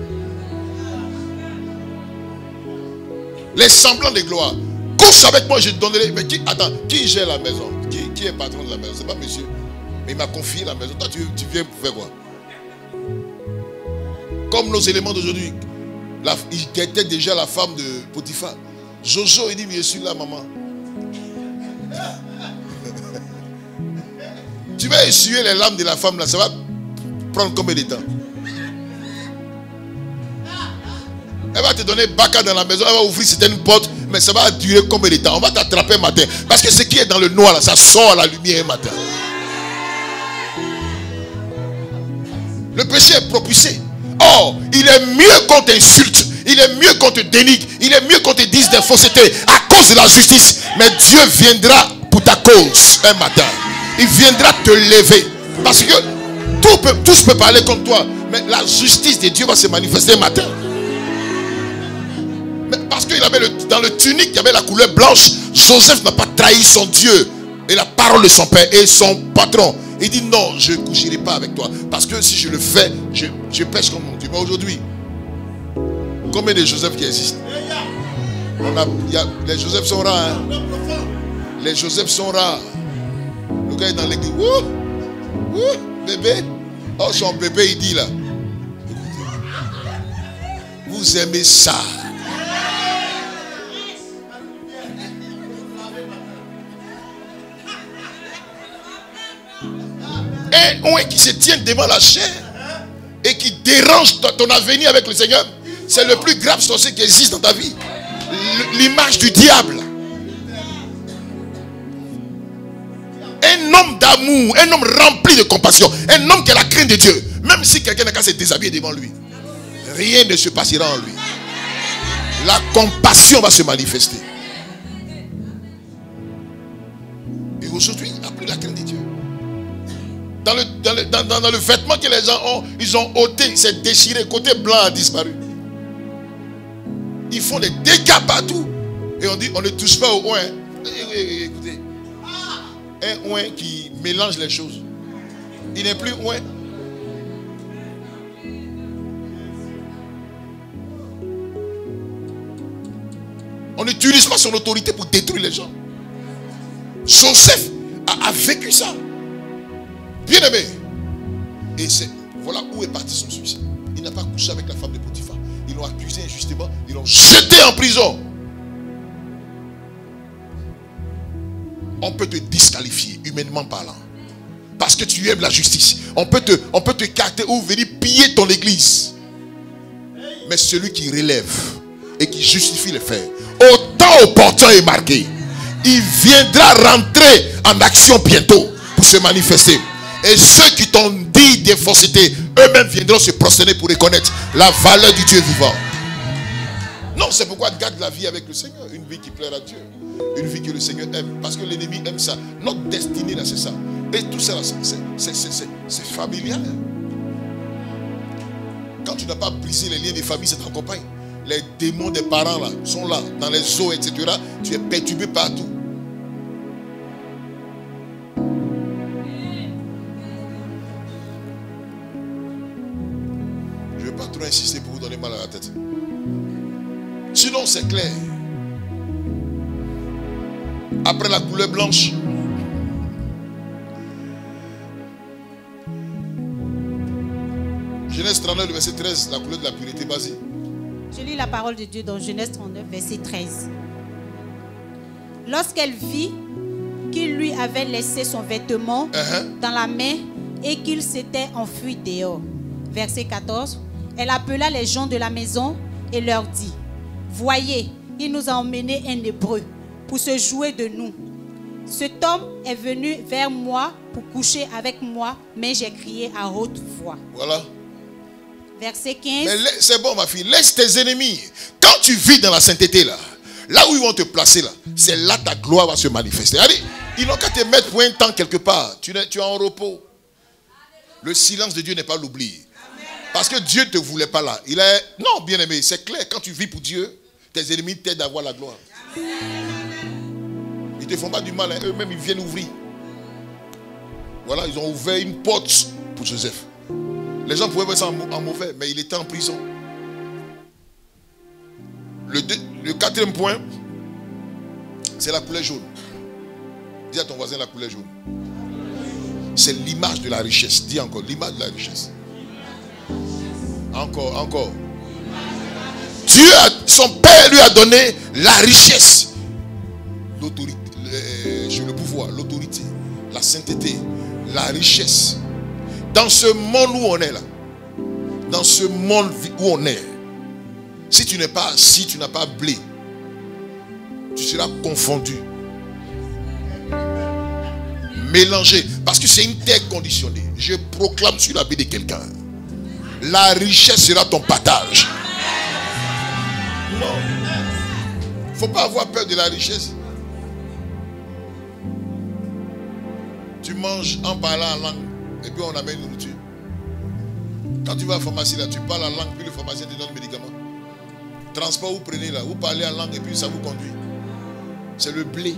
Les semblants de gloire. Couche avec moi, je te donnerai. Mais qui, attends, qui gère la maison? Qui, qui est patron de la maison? C'est pas monsieur. Mais il m'a confié la maison. Toi, tu, tu viens pour faire quoi? Comme nos éléments d'aujourd'hui. Il était déjà la femme de Potiphar. Jojo, il dit, mais je suis là, maman. Tu vas essuyer les larmes de la femme là, ça va prendre combien de temps? Elle va te donner baka dans la maison, elle va ouvrir certaines portes, mais ça va durer combien de temps? On va t'attraper un matin. Parce que ce qui est dans le noir là, ça sort à la lumière un matin. Le péché est propulsé. Or, il est mieux qu'on t'insulte, il est mieux qu'on te dénigre, il est mieux qu'on te dise des faussetés à cause de la justice. Mais Dieu viendra pour ta cause un matin. Il viendra te lever. Parce que tout peut, tous peuvent parler contre toi, mais la justice de Dieu va se manifester un matin. Mais parce qu'il avait le, dans le tunique, il y avait la couleur blanche. Joseph n'a pas trahi son Dieu et la parole de son père et son patron. Il dit non, je ne coucherai pas avec toi. Parce que si je le fais, je, je pêche comme mon Dieu. Mais aujourd'hui, combien de Joseph qui existent? On a, y a, les Joseph sont rares. Hein? Les Joseph sont rares. Le gars est dans l'église. Ouh, ouh, bébé. Oh, son bébé, il dit là. Vous aimez ça. Un ouin qui se tient devant la chair et qui dérange ton avenir avec le Seigneur, c'est le plus grave sorcier qui existe dans ta vie. L'image du diable. Un homme d'amour, un homme rempli de compassion, un homme qui a la crainte de Dieu. Même si quelqu'un n'a qu'à se déshabiller devant lui, rien ne se passera en lui. La compassion va se manifester. Et aujourd'hui, il n'a plus la crainte de Dieu. Dans le, dans, le, dans, dans, dans le vêtement que les gens ont, ils ont ôté, c'est déchiré, côté blanc a disparu. Ils font des dégâts partout. Et on dit, on ne touche pas au oin. Écoutez, un oin qui mélange les choses. Il n'est plus oin. On n'utilise pas son autorité pour détruire les gens. Joseph a, a vécu ça. Bien aimé. Et c'est voilà où est parti son suicide. Il n'a pas couché avec la femme de Potiphar. Ils l'ont accusé injustement. Ils l'ont jeté en prison. On peut te disqualifier, humainement parlant. Parce que tu aimes la justice. On peut te, on peut te carter ou venir piller ton église. Mais celui qui relève et qui justifie les faits, au temps opportun et marqué, il viendra rentrer en action bientôt pour se manifester. Et ceux qui t'ont dit des faussetés, eux-mêmes viendront se prosterner pour reconnaître la valeur du Dieu vivant. Non, c'est pourquoi garde la vie avec le Seigneur. Une vie qui plaît à Dieu. Une vie que le Seigneur aime. Parce que l'ennemi aime ça. Notre destinée là, c'est ça. Et tout ça, c'est familial. Quand tu n'as pas brisé les liens des familles, ça t'accompagne. Les démons des parents là sont là, dans les eaux, et cetera. Tu es perturbé partout. Je ne vais pas trop insister pour vous donner mal à la tête. Sinon, c'est clair. Après la couleur blanche, Genèse trente-neuf, verset treize, la couleur de la pureté basique. Je lis la parole de Dieu dans Genèse trente-neuf, verset treize. Lorsqu'elle vit qu'il lui avait laissé son vêtement uh-huh. dans la main et qu'il s'était enfui dehors. Verset quatorze. Elle appela les gens de la maison et leur dit: voyez, il nous a emmené un hébreu pour se jouer de nous. cet homme est venu vers moi pour coucher avec moi, mais j'ai crié à haute voix. Voilà. Verset quinze. C'est bon, ma fille. Laisse tes ennemis. Quand tu vis dans la sainteté, là, là où ils vont te placer, là, c'est là ta gloire va se manifester. Allez, ils n'ont qu'à te mettre pour un temps quelque part. Tu es, tu es en repos. Le silence de Dieu n'est pas l'oubli. Parce que Dieu ne te voulait pas là. Il est... Non, bien aimé, c'est clair. Quand tu vis pour Dieu, tes ennemis t'aident à avoir la gloire. Ils ne te font pas du mal. Hein. Eux-mêmes, ils viennent ouvrir. Voilà, ils ont ouvert une porte pour Joseph. Les gens pouvaient voir ça en mauvais, mais il était en prison. Le, deux, le quatrième point, c'est la couleur jaune. Dis à ton voisin la couleur jaune. C'est l'image de la richesse. Dis encore, l'image de la richesse. Encore, encore. Dieu, a, son Père lui a donné la richesse. L'autorité, le, le pouvoir, l'autorité, la sainteté, la richesse. Dans ce monde où on est là, dans ce monde où on est, si tu n'es pas assis, tu n'as pas blé, tu seras confondu, mélangé, parce que c'est une terre conditionnée. Je proclame sur la vie de quelqu'un, la richesse sera ton partage. Non, il ne faut pas avoir peur de la richesse. Tu manges en parlant en langue. Et puis on amène nourriture. Quand tu vas à la pharmacie, là, tu parles en langue, puis le pharmacien te donne le médicament. Transport, vous prenez là, vous parlez en langue et puis ça vous conduit. C'est le blé.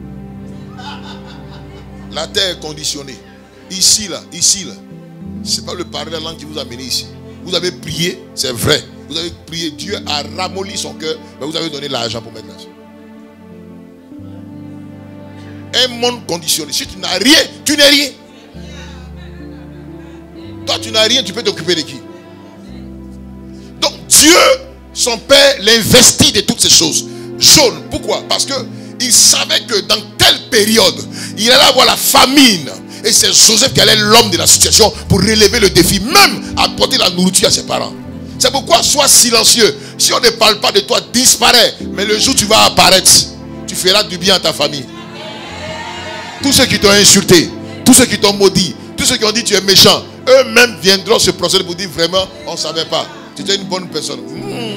La terre est conditionnée. Ici, là, ici, là, ce n'est pas le parler la langue qui vous a amené ici. Vous avez prié, c'est vrai. Vous avez prié, Dieu a ramolli son cœur, mais vous avez donné l'argent pour mettre là-dessus. Un monde conditionné. Si tu n'as rien, tu n'es rien. Toi, tu n'as rien, tu peux t'occuper de qui? Donc, Dieu, son Père, l'investit de toutes ces choses. Jaune. Pourquoi? Parce qu'il savait que dans telle période, il allait avoir la famine. Et c'est Joseph qui allait être l'homme de la situation pour relever le défi, même apporter la nourriture à ses parents. C'est pourquoi sois silencieux. Si on ne parle pas de toi, disparaît. Mais le jour où tu vas apparaître, tu feras du bien à ta famille. Tous ceux qui t'ont insulté, tous ceux qui t'ont maudit, tous ceux qui ont dit tu es méchant, eux-mêmes viendront se procéder pour dire vraiment, on ne savait pas. Tu étais une bonne personne. Mmh.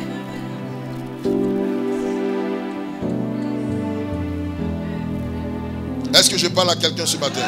Est-ce que je parle à quelqu'un ce matin?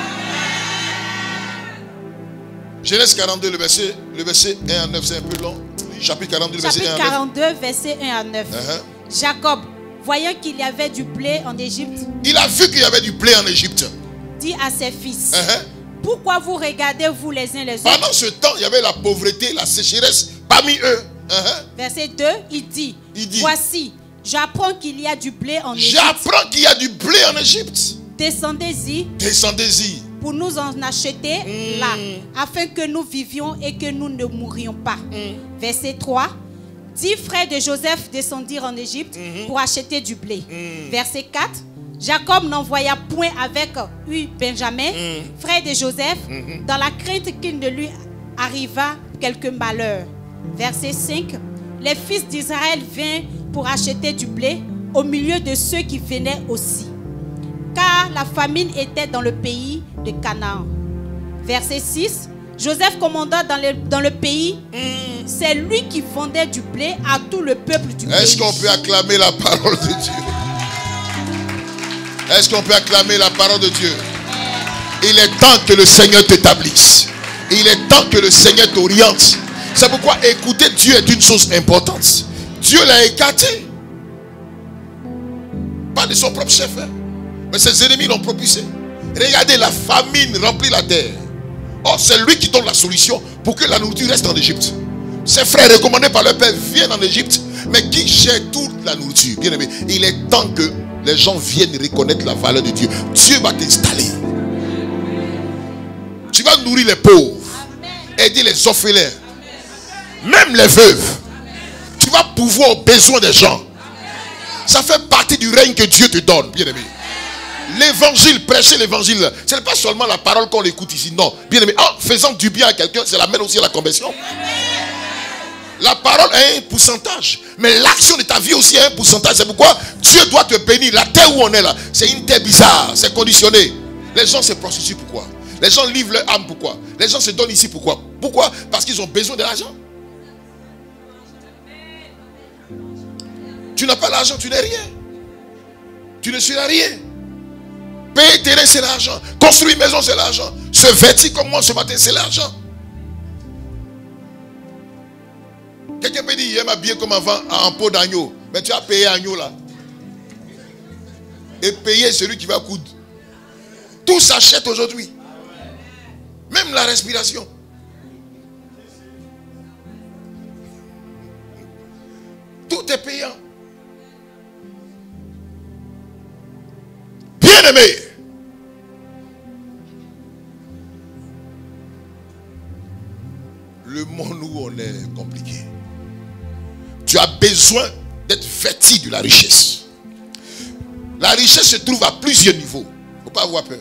Genèse quarante-deux, le verset, le verset un à neuf, c'est un peu long. Chapitre quarante-deux, verset un à neuf. Chapitre quarante-deux, verset un à neuf. Uh-huh. Jacob, voyant qu'il y avait du blé en Égypte. Il a vu qu'il y avait du blé en Égypte. Dit à ses fils. Uh-huh. Pourquoi vous regardez-vous les uns les autres? Pendant ce temps, il y avait la pauvreté, la sécheresse parmi eux. Uh-huh. Verset deux, il dit, il dit voici, j'apprends qu'il y a du blé en Égypte. J'apprends qu'il y a du blé en Égypte. Descendez-y. Descendez-y. Pour nous en acheter mmh. là, afin que nous vivions et que nous ne mourions pas. Mmh. Verset trois. Dix frères de Joseph descendirent en Égypte mmh. pour acheter du blé. Mmh. Verset quatre. Jacob n'envoya point avec lui Benjamin, mmh. frère de Joseph, mmh. dans la crainte qu'il ne lui arriva quelque malheur. Verset cinq. Les fils d'Israël vinrent pour acheter du blé au milieu de ceux qui venaient aussi, car la famine était dans le pays de Canaan. Verset six. Joseph commanda dans le, dans le pays. Mm. C'est lui qui vendait du blé à tout le peuple du pays. Est-ce qu'on peut acclamer la parole de Dieu? Est-ce qu'on peut acclamer la parole de Dieu? Il est temps que le Seigneur t'établisse. Il est temps que le Seigneur t'oriente. C'est pourquoi écouter Dieu est une chose importante. Dieu l'a écarté. Pas de son propre chef, hein. Mais ses ennemis l'ont propulsé. Regardez, la famine remplit la terre. Or, c'est lui qui donne la solution pour que la nourriture reste en Égypte. Ses frères recommandés par leur père viennent en Égypte, mais qui gère toute la nourriture? Bien aimé, il est temps que les gens viennent reconnaître la valeur de Dieu. Dieu va t'installer. Tu vas nourrir les pauvres, aider les orphelins, même les veuves. Tu vas pouvoir aux besoins des gens. Ça fait partie du règne que Dieu te donne, bien aimé. L'évangile, prêcher l'évangile, ce n'est pas seulement la parole qu'on écoute ici, non. Bien aimé, en faisant du bien à quelqu'un, c'est l'amène aussi à la conversion. La parole a un pourcentage. Mais l'action de ta vie aussi a un pourcentage. C'est pourquoi Dieu doit te bénir. La terre où on est là, c'est une terre bizarre. C'est conditionné. Les gens se prostituent. Pourquoi? Les gens livrent leur âme. Pourquoi? Les gens se donnent ici. Pourquoi? Pourquoi? Parce qu'ils ont besoin de l'argent. Tu n'as pas l'argent, tu n'es rien. Tu ne suis rien. Payer terrain, c'est l'argent. Construire une maison, c'est l'argent. Se vêtir comme moi ce matin, c'est l'argent. Quelqu'un peut dire, il m'habiller comme avant en peau d'agneau. Mais tu as payé agneau là. Et payer celui qui va coudre. Tout s'achète aujourd'hui. Même la respiration. Tout est payant. Bien-aimé. Le monde où on est compliqué. Tu as besoin d'être vêtu de la richesse. La richesse se trouve à plusieurs niveaux. Il ne faut pas avoir peur.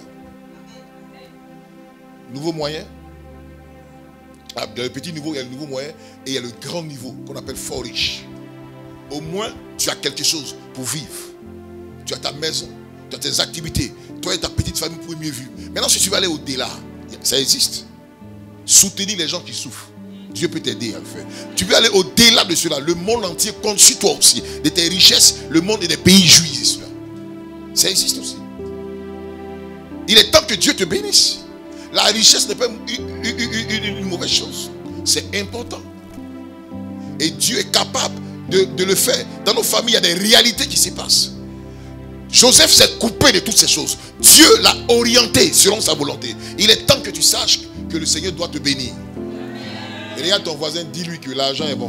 Nouveau moyen. Dans le petit niveau, il y a le niveau moyen. Et il y a le grand niveau qu'on appelle fort riche. Au moins, tu as quelque chose pour vivre. Tu as ta maison. Tu as tes activités. Toi et ta petite famille pour mieux vivre. Maintenant, si tu vas aller au-delà, ça existe. Soutenir les gens qui souffrent. Dieu peut t'aider à le faire. Tu peux aller au-delà de cela. Le monde entier compte sur toi aussi. De tes richesses, le monde et des pays jouissent de cela. Ça existe aussi. Il est temps que Dieu te bénisse. La richesse n'est pas une, une, une, une mauvaise chose. C'est important. Et Dieu est capable de, de le faire. Dans nos familles, il y a des réalités qui s'y passent. Joseph s'est coupé de toutes ces choses. Dieu l'a orienté selon sa volonté. Il est temps que tu saches que le Seigneur doit te bénir. Et regarde ton voisin, dis-lui que l'argent est bon.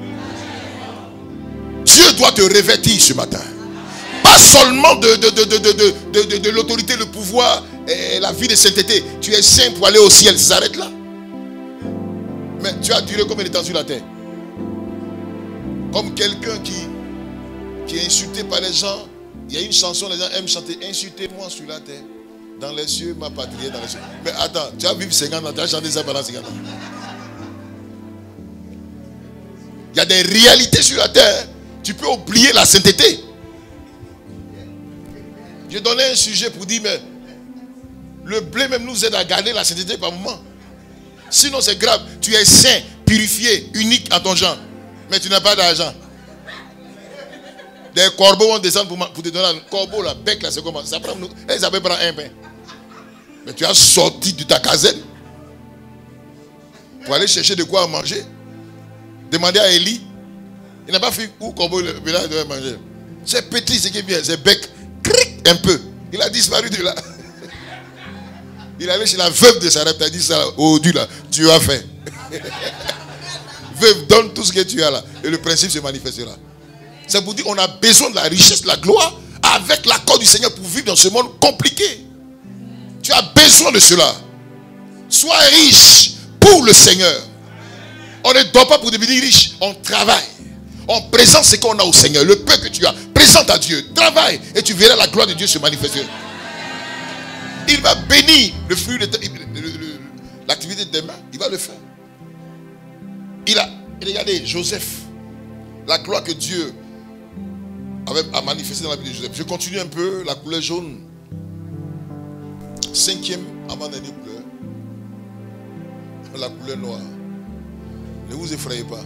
Dieu doit te revêtir ce matin. Pas seulement de, de, de, de, de, de, de, de l'autorité, le pouvoir et la vie de sainteté. Tu es saint pour aller au ciel, ça s'arrête là. Mais tu as duré combien de temps sur la terre? Comme quelqu'un qui, qui est insulté par les gens. Il y a une chanson, les gens aiment chanter. Insultez-moi sur la terre. Dans les cieux, ma patrie est dans les cieux. Mais attends, tu as vécu cinquante ans, tu as chanté ça pendant cinquante ans. Il y a des réalités sur la terre. Tu peux oublier la sainteté. J'ai donné un sujet pour dire, mais le blé même nous aide à garder la sainteté par moment. Sinon c'est grave. Tu es saint, purifié, unique en ton genre. Mais tu n'as pas d'argent. Des corbeaux vont descendre pour, pour te donner un corbeau, là, bec là, c'est comment? Ça prend, ça peut prendre un pain. Mais tu as sorti de ta caserne pour aller chercher de quoi manger. Demander à Élie. Il n'a pas fait où corbeau le village devait manger. C'est petit ce qui est bien, c'est bec. Cric, un peu. Il a disparu de là. Il allait chez la veuve de Sarepta. Il a dit ça au Dieu là. Dieu a fait. Veuve, donne tout ce que tu as là. Et le principe se manifestera. C'est pour dire qu'on a besoin de la richesse, de la gloire, avec l'accord du Seigneur pour vivre dans ce monde compliqué. Tu as besoin de cela. Sois riche pour le Seigneur. On ne dort pas pour devenir riche. On travaille. On présente ce qu'on a au Seigneur. Le peu que tu as, présente à Dieu. Travaille et tu verras la gloire de Dieu se manifester. Il va bénir le fruit de l'activité de tes mains. Il va le faire. Il a, regardez, Joseph. La gloire que Dieu avait a manifesté dans la vie de Joseph. Je continue un peu. La couleur jaune. Cinquième avant-dernière couleur. La couleur noire. Ne vous effrayez pas.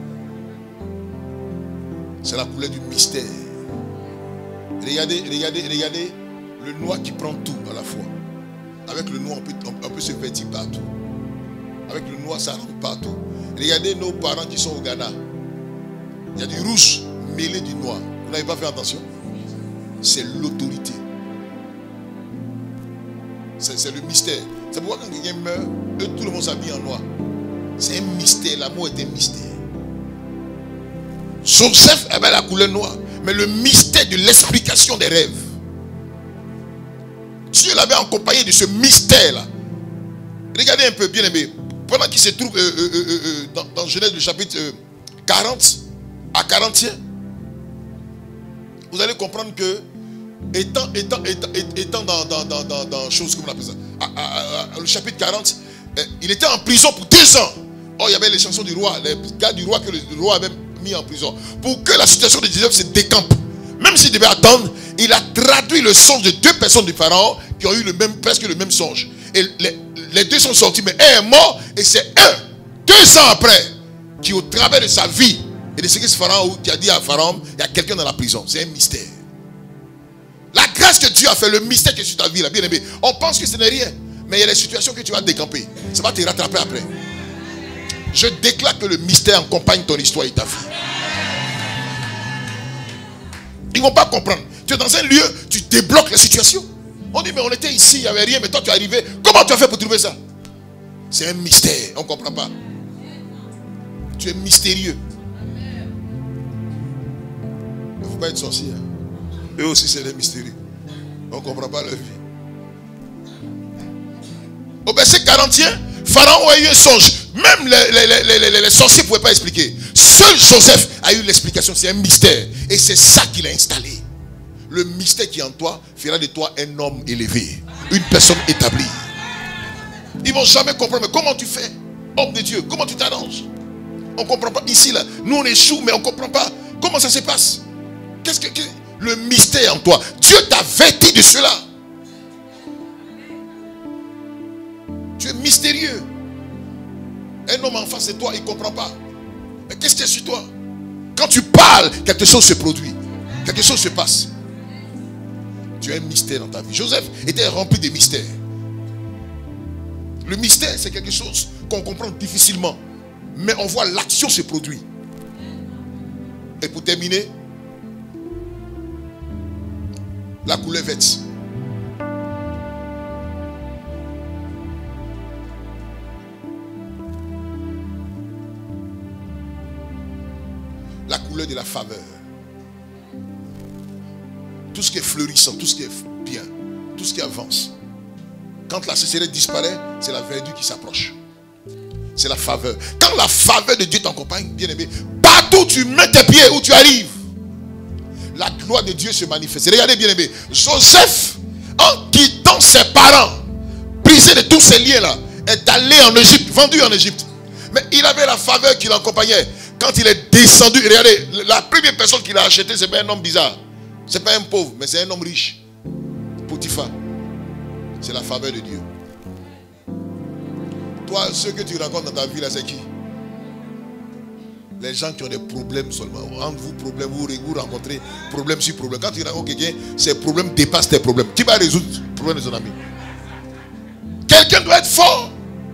C'est la couleur du mystère. Regardez, regardez, regardez le noir qui prend tout à la fois. Avec le noir, on peut, on peut se vêtir partout. Avec le noir, ça rentre partout. Regardez nos parents qui sont au Ghana. Il y a du rouge mêlé du noir. Vous n'avez pas fait attention? C'est l'autorité. C'est le mystère. C'est pourquoi quand quelqu'un meurt, eux, tout le monde s'habille en noir. C'est un mystère. L'amour est un mystère. Joseph avait la couleur noire. Mais le mystère de l'explication des rêves. Dieu l'avait accompagné de ce mystère-là. Regardez un peu, bien aimé. Pendant qu'il se trouve euh, euh, euh, euh, dans, dans Genèse du chapitre euh, quarante à quarante et un, vous allez comprendre que étant, étant, étant, étant dans, dans, dans, dans, dans chose comme on appelle ça, à, à, à, le chapitre quarante, euh, il était en prison pour deux ans. Oh, il y avait les chansons du roi, les gars du roi que le roi avait mis en prison. Pour que la situation de Joseph se décampe. Même s'il devait attendre, il a traduit le songe de deux personnes du pharaon qui ont eu le même, presque le même songe. Et les, les deux sont sortis, mais un est mort et c'est un, deux ans après, qui au travers de sa vie et de ce que ce pharaon qui a dit à Pharaon, il y a quelqu'un dans la prison. C'est un mystère. La grâce que Dieu a fait, le mystère qui est sur ta vie, là, bien aimé, on pense que ce n'est rien. Mais il y a des situations que tu vas décamper. Ça va te rattraper après. Je déclare que le mystère accompagne ton histoire et ta vie. Ils ne vont pas comprendre. Tu es dans un lieu, tu débloques la situation. On dit, mais on était ici, il n'y avait rien, mais toi tu es arrivé. Comment tu as fait pour trouver ça? C'est un mystère, on ne comprend pas. Tu es mystérieux. Il ne faut pas être sorcier. Hein. Eux aussi, c'est des mystérieux. On ne comprend pas leur vie. Au verset quarante et un, Pharaon a eu un songe. Même les, les, les, les, les sorciers ne pouvaient pas expliquer. Seul Joseph a eu l'explication. C'est un mystère. Et c'est ça qu'il a installé. Le mystère qui est en toi fera de toi un homme élevé. Une personne établie. Ils ne vont jamais comprendre. Mais comment tu fais? Homme de Dieu, comment tu t'arranges? On ne comprend pas. Ici, là, nous on échoue, mais on ne comprend pas. Comment ça se passe? Qu'est-ce que, que le mystère en toi? Dieu t'a vêtu de cela. Tu es mystérieux. Un homme en face de toi, il ne comprend pas. Mais qu'est-ce qu'il y a sur toi? Quand tu parles, quelque chose se produit. Quelque chose se passe. Tu as un mystère dans ta vie. Joseph était rempli de mystères. Le mystère, c'est quelque chose qu'on comprend difficilement. Mais on voit l'action se produire. Et pour terminer, la couleur verte. La couleur de la faveur. Tout ce qui est fleurissant, tout ce qui est bien, tout ce qui avance. Quand la sécheresse disparaît, c'est la verdure qui s'approche. C'est la faveur. Quand la faveur de Dieu t'accompagne, bien aimé, partout où tu mets tes pieds, où tu arrives, la gloire de Dieu se manifeste. Regardez bien aimé, Joseph, en quittant ses parents, brisé de tous ces liens-là, est allé en Égypte, vendu en Égypte. Mais il avait la faveur qui l'accompagnait. Quand il est descendu, regardez, la première personne qu'il a acheté, ce n'est pas un homme bizarre. Ce n'est pas un pauvre, mais c'est un homme riche. Potiphar. C'est la faveur de Dieu. Toi, ceux que tu rencontres dans ta vie, là, c'est qui? Les gens qui ont des problèmes seulement. Entre vous, problèmes, vous, vous rencontrez problème sur problème. Quand tu rencontres quelqu'un, ces problèmes dépassent tes problèmes. Qui va résoudre le problème de son ami? Quelqu'un doit être fort.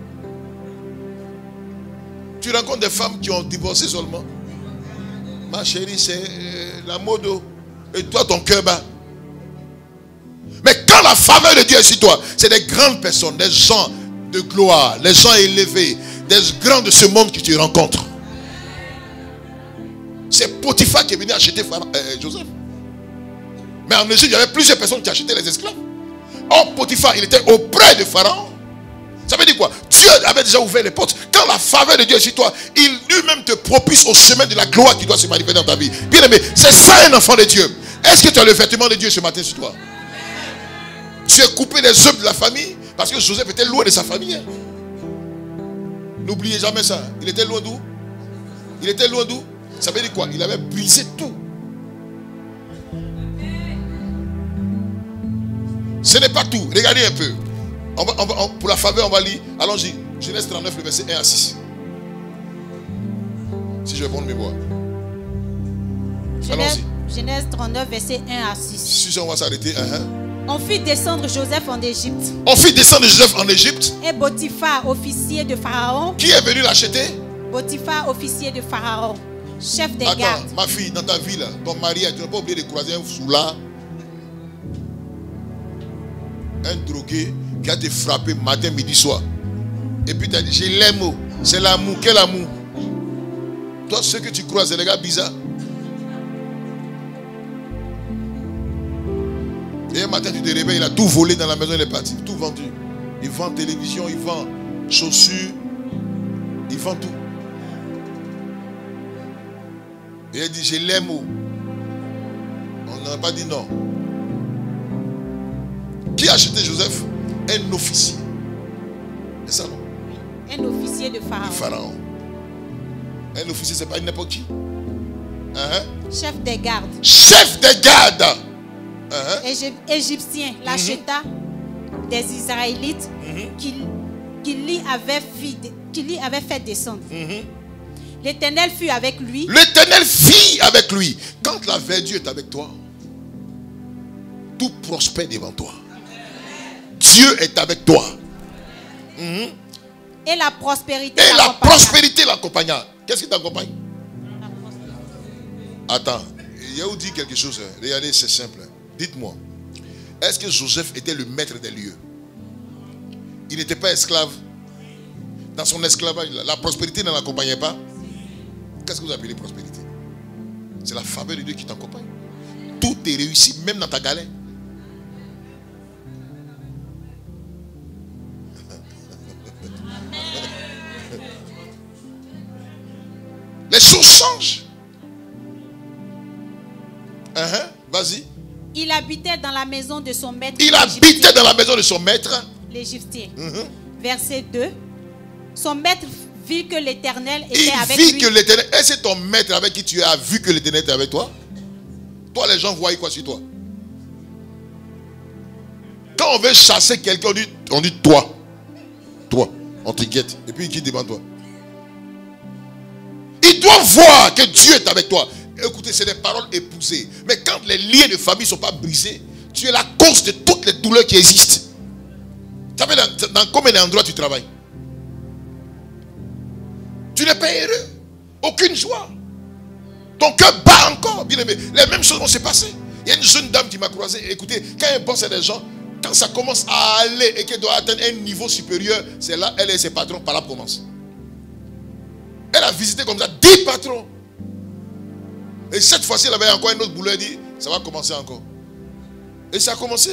Tu rencontres des femmes qui ont divorcé seulement. Ma chérie, c'est la mode. Et toi, ton cœur bat. Mais quand la faveur de Dieu est sur toi, c'est des grandes personnes, des gens de gloire, les gens élevés, des grands de ce monde que tu rencontres. C'est Potiphar qui est venu acheter euh, Joseph. Mais en Égypte, il y avait plusieurs personnes qui achetaient les esclaves. Or, Potiphar, il était auprès de Pharaon. Ça veut dire quoi? Dieu avait déjà ouvert les portes. Quand la faveur de Dieu est sur toi, il lui-même te propice au chemin de la gloire qui doit se manifester dans ta vie. Bien aimé, c'est ça un enfant de Dieu. Est-ce que tu as le vêtement de Dieu ce matin sur toi? Tu es coupé des œuvres de la famille parce que Joseph était loin de sa famille. N'oubliez jamais ça. Il était loin d'où? Il était loin d'où? Ça veut dire quoi? Il avait brisé tout. Ce n'est pas tout. Regardez un peu. On va, on va, on, pour la faveur, on va lire. Allons-y. Genèse trente-neuf, le verset un à six. Si je vais prendre mes voix. Allons-y. Genèse trente-neuf, verset un à six. Si on va s'arrêter. Uh-huh. On fit descendre Joseph en Égypte. On fit descendre Joseph en Égypte. Et Potiphar, officier de Pharaon. Qui est venu l'acheter? Potiphar, officier de Pharaon. Chef des Attends, gardes. Ma fille, dans ta vie là, ton mari, tu n'as pas oublié de croiser un soulard. Un drogué qui a te frappé matin, midi, soir. Et puis tu as dit, je l'aime. C'est l'amour. Quel amour? Toi, ceux que tu croises, c'est les gars bizarres. Et un matin, tu te réveilles, il a tout volé dans la maison, il est parti. Tout vendu. Il vend télévision, il vend chaussures. Il vend tout. Et il dit, je l'aime. On n'a pas dit non. Qui a acheté Joseph? Un officier. C'est ça, non? Un officier de Pharaon. De Pharaon. Un officier, c'est pas n'importe qui. Uh-huh. Chef des gardes. Chef des gardes. Uh-huh. Égyptien l'acheta mm-hmm. des Israélites mm-hmm. qui, qui, lui avait fait, qui lui avait fait descendre. Mm-hmm. L'Éternel fut avec lui. L'Éternel fit avec lui. Quand la verdure est avec toi, tout prospère devant toi. Dieu est avec toi. Mm-hmm. Et la prospérité Et la prospérité l'accompagna. Qu'est-ce qui t'accompagne? Attends, il y a où dit quelque chose. Regardez, c'est simple. Dites-moi, est-ce que Joseph était le maître des lieux? Il n'était pas esclave. Dans son esclavage, la prospérité ne l'accompagnait pas. Qu'est-ce que vous appelez prospérité? C'est la faveur de Dieu qui t'accompagne. Tout est réussi, même dans ta galère. Les choses changent. Uh-huh. Vas-y. Il habitait dans la maison de son maître. Il habitait dans la maison de son maître. L'Égyptien. Uh-huh. Verset deux. Son maître vit que l'Éternel était il avec vit lui. Que l'Éternel. Est-ce que ton maître avec qui tu as vu que l'Éternel était avec toi? Toi, les gens voient quoi sur toi? Quand on veut chasser quelqu'un, on dit, on dit toi. Toi. On te guette. Et puis qui demande toi? Il doit voir que Dieu est avec toi. Écoutez, c'est des paroles épousées. Mais quand les liens de famille ne sont pas brisés, tu es la cause de toutes les douleurs qui existent. Tu sais, dans, dans combien d'endroits tu travailles? Tu n'es pas heureux. Aucune joie. Ton cœur bat encore. Bien aimé. Les mêmes choses vont se passer. Il y a une jeune dame qui m'a croisé. Écoutez, quand elle pense à des gens, quand ça commence à aller et qu'elle doit atteindre un niveau supérieur, c'est là, elle et ses patrons, par là commencent. Elle a visité comme ça dix patrons. Et cette fois-ci, elle avait encore un autre boulot. Elle dit, ça va commencer encore. Et ça a commencé.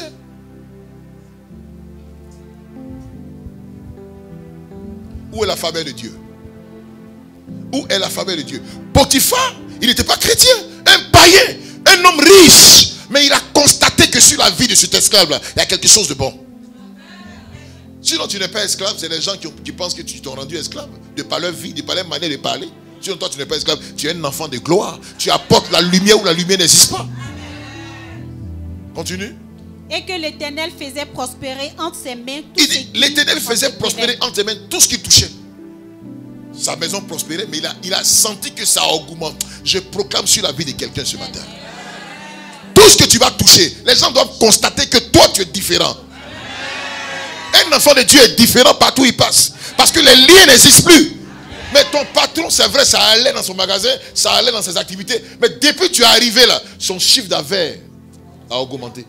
Où est la faveur de Dieu? Où est la faveur de Dieu? Potiphar, il n'était pas chrétien. Un païen, un homme riche. Mais il a constaté que sur la vie de cet esclave-là, il y a quelque chose de bon. Sinon, tu n'es pas esclave. C'est les gens qui, ont, qui pensent que tu t'es rendu esclave. De par leur vie, de par leur manière de parler. Sinon, toi, tu n'es pas esclave. Tu es un enfant de gloire. Tu apportes la lumière où la lumière n'existe pas. Continue. Et que l'Éternel faisait prospérer entre ses mains tout il ce dit, l'Éternel faisait prospérer entre ses mains tout ce qu'il touchait. Sa maison prospérait, mais il a, il a senti que ça augmente. Je proclame sur la vie de quelqu'un ce matin. Tout ce que tu vas toucher, les gens doivent constater que toi, tu es différent. Un enfant de Dieu est différent partout où il passe. Parce que les liens n'existent plus. Mais ton patron, c'est vrai, ça allait dans son magasin, ça allait dans ses activités. Mais depuis que tu es arrivé là, son chiffre d'affaires a augmenté.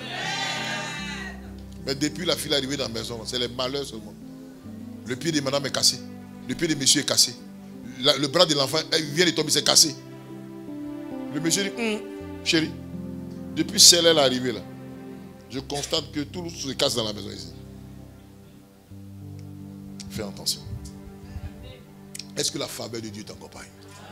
Mais depuis la fille est arrivée dans la maison, c'est les malheurs seulement. Le pied de madame est cassé. Le pied de monsieur est cassé. La, le bras de l'enfant vient de tomber, c'est cassé. Le monsieur dit, hm, chérie, depuis celle-là est arrivée là, je constate que tout se casse dans la maison ici. Fais attention. Est-ce que la faveur de Dieu t'accompagne?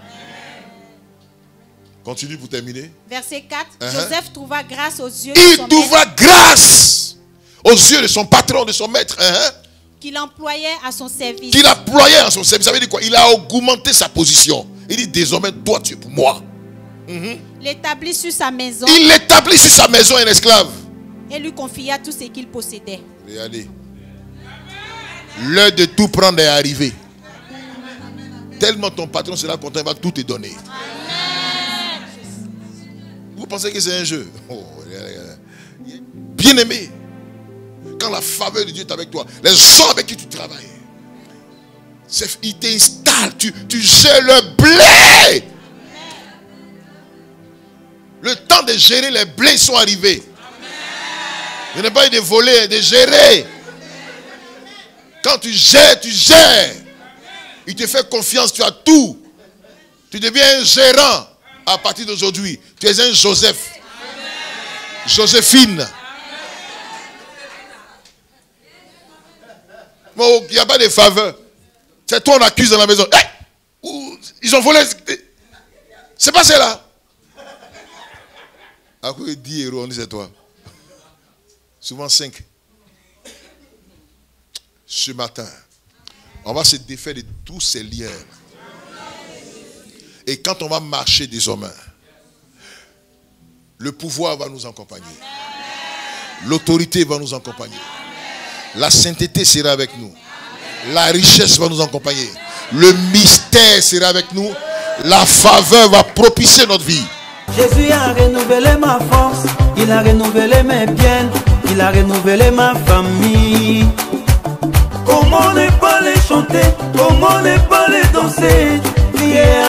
Continue pour terminer. Verset quatre. Uh-huh. Joseph trouva grâce aux yeux Il de son trouva maître. grâce aux yeux de son patron, de son maître. Uh-huh. Qu'il employait à son service. Qu'il employait à son service. Ça veut dire quoi? Il a augmenté sa position. Il dit désormais, toi tu es pour moi. Uh-huh. L'établit sur sa maison. Il l'établit sur sa maison un esclave. Et lui confia tout ce qu'il possédait. Regardez. L'heure de tout prendre est arrivée. Tellement ton patron sera content, il va tout te donner. Amen. Vous pensez que c'est un jeu? Oh, bien aimé, quand la faveur de Dieu est avec toi, les gens avec qui tu travailles, ils t'installent, tu, tu gères le blé. Le temps de gérer les blés sont arrivés. Je n'ai pas eu de voler, de gérer. Quand tu gères, tu gères. Il te fait confiance, tu as tout. Tu deviens un gérant à partir d'aujourd'hui. Tu es un Joseph. Amen. Joséphine. Bon, il n'y a pas de faveur. C'est toi on accuse dans la maison. Hey, ils ont volé. C'est pas cela. À quoi dix héros, on dit c'est toi. Souvent cinq. Ce matin, on va se défaire de tous ces liens. Et quand on va marcher désormais, le pouvoir va nous accompagner. L'autorité va nous accompagner. La sainteté sera avec nous. La richesse va nous accompagner. Le mystère sera avec nous. La faveur va propicier notre vie. Jésus a renouvelé ma force. Il a renouvelé mes biens. Il a renouvelé ma famille. Comment ne pas les chanter? Comment ne pas les danser? Prier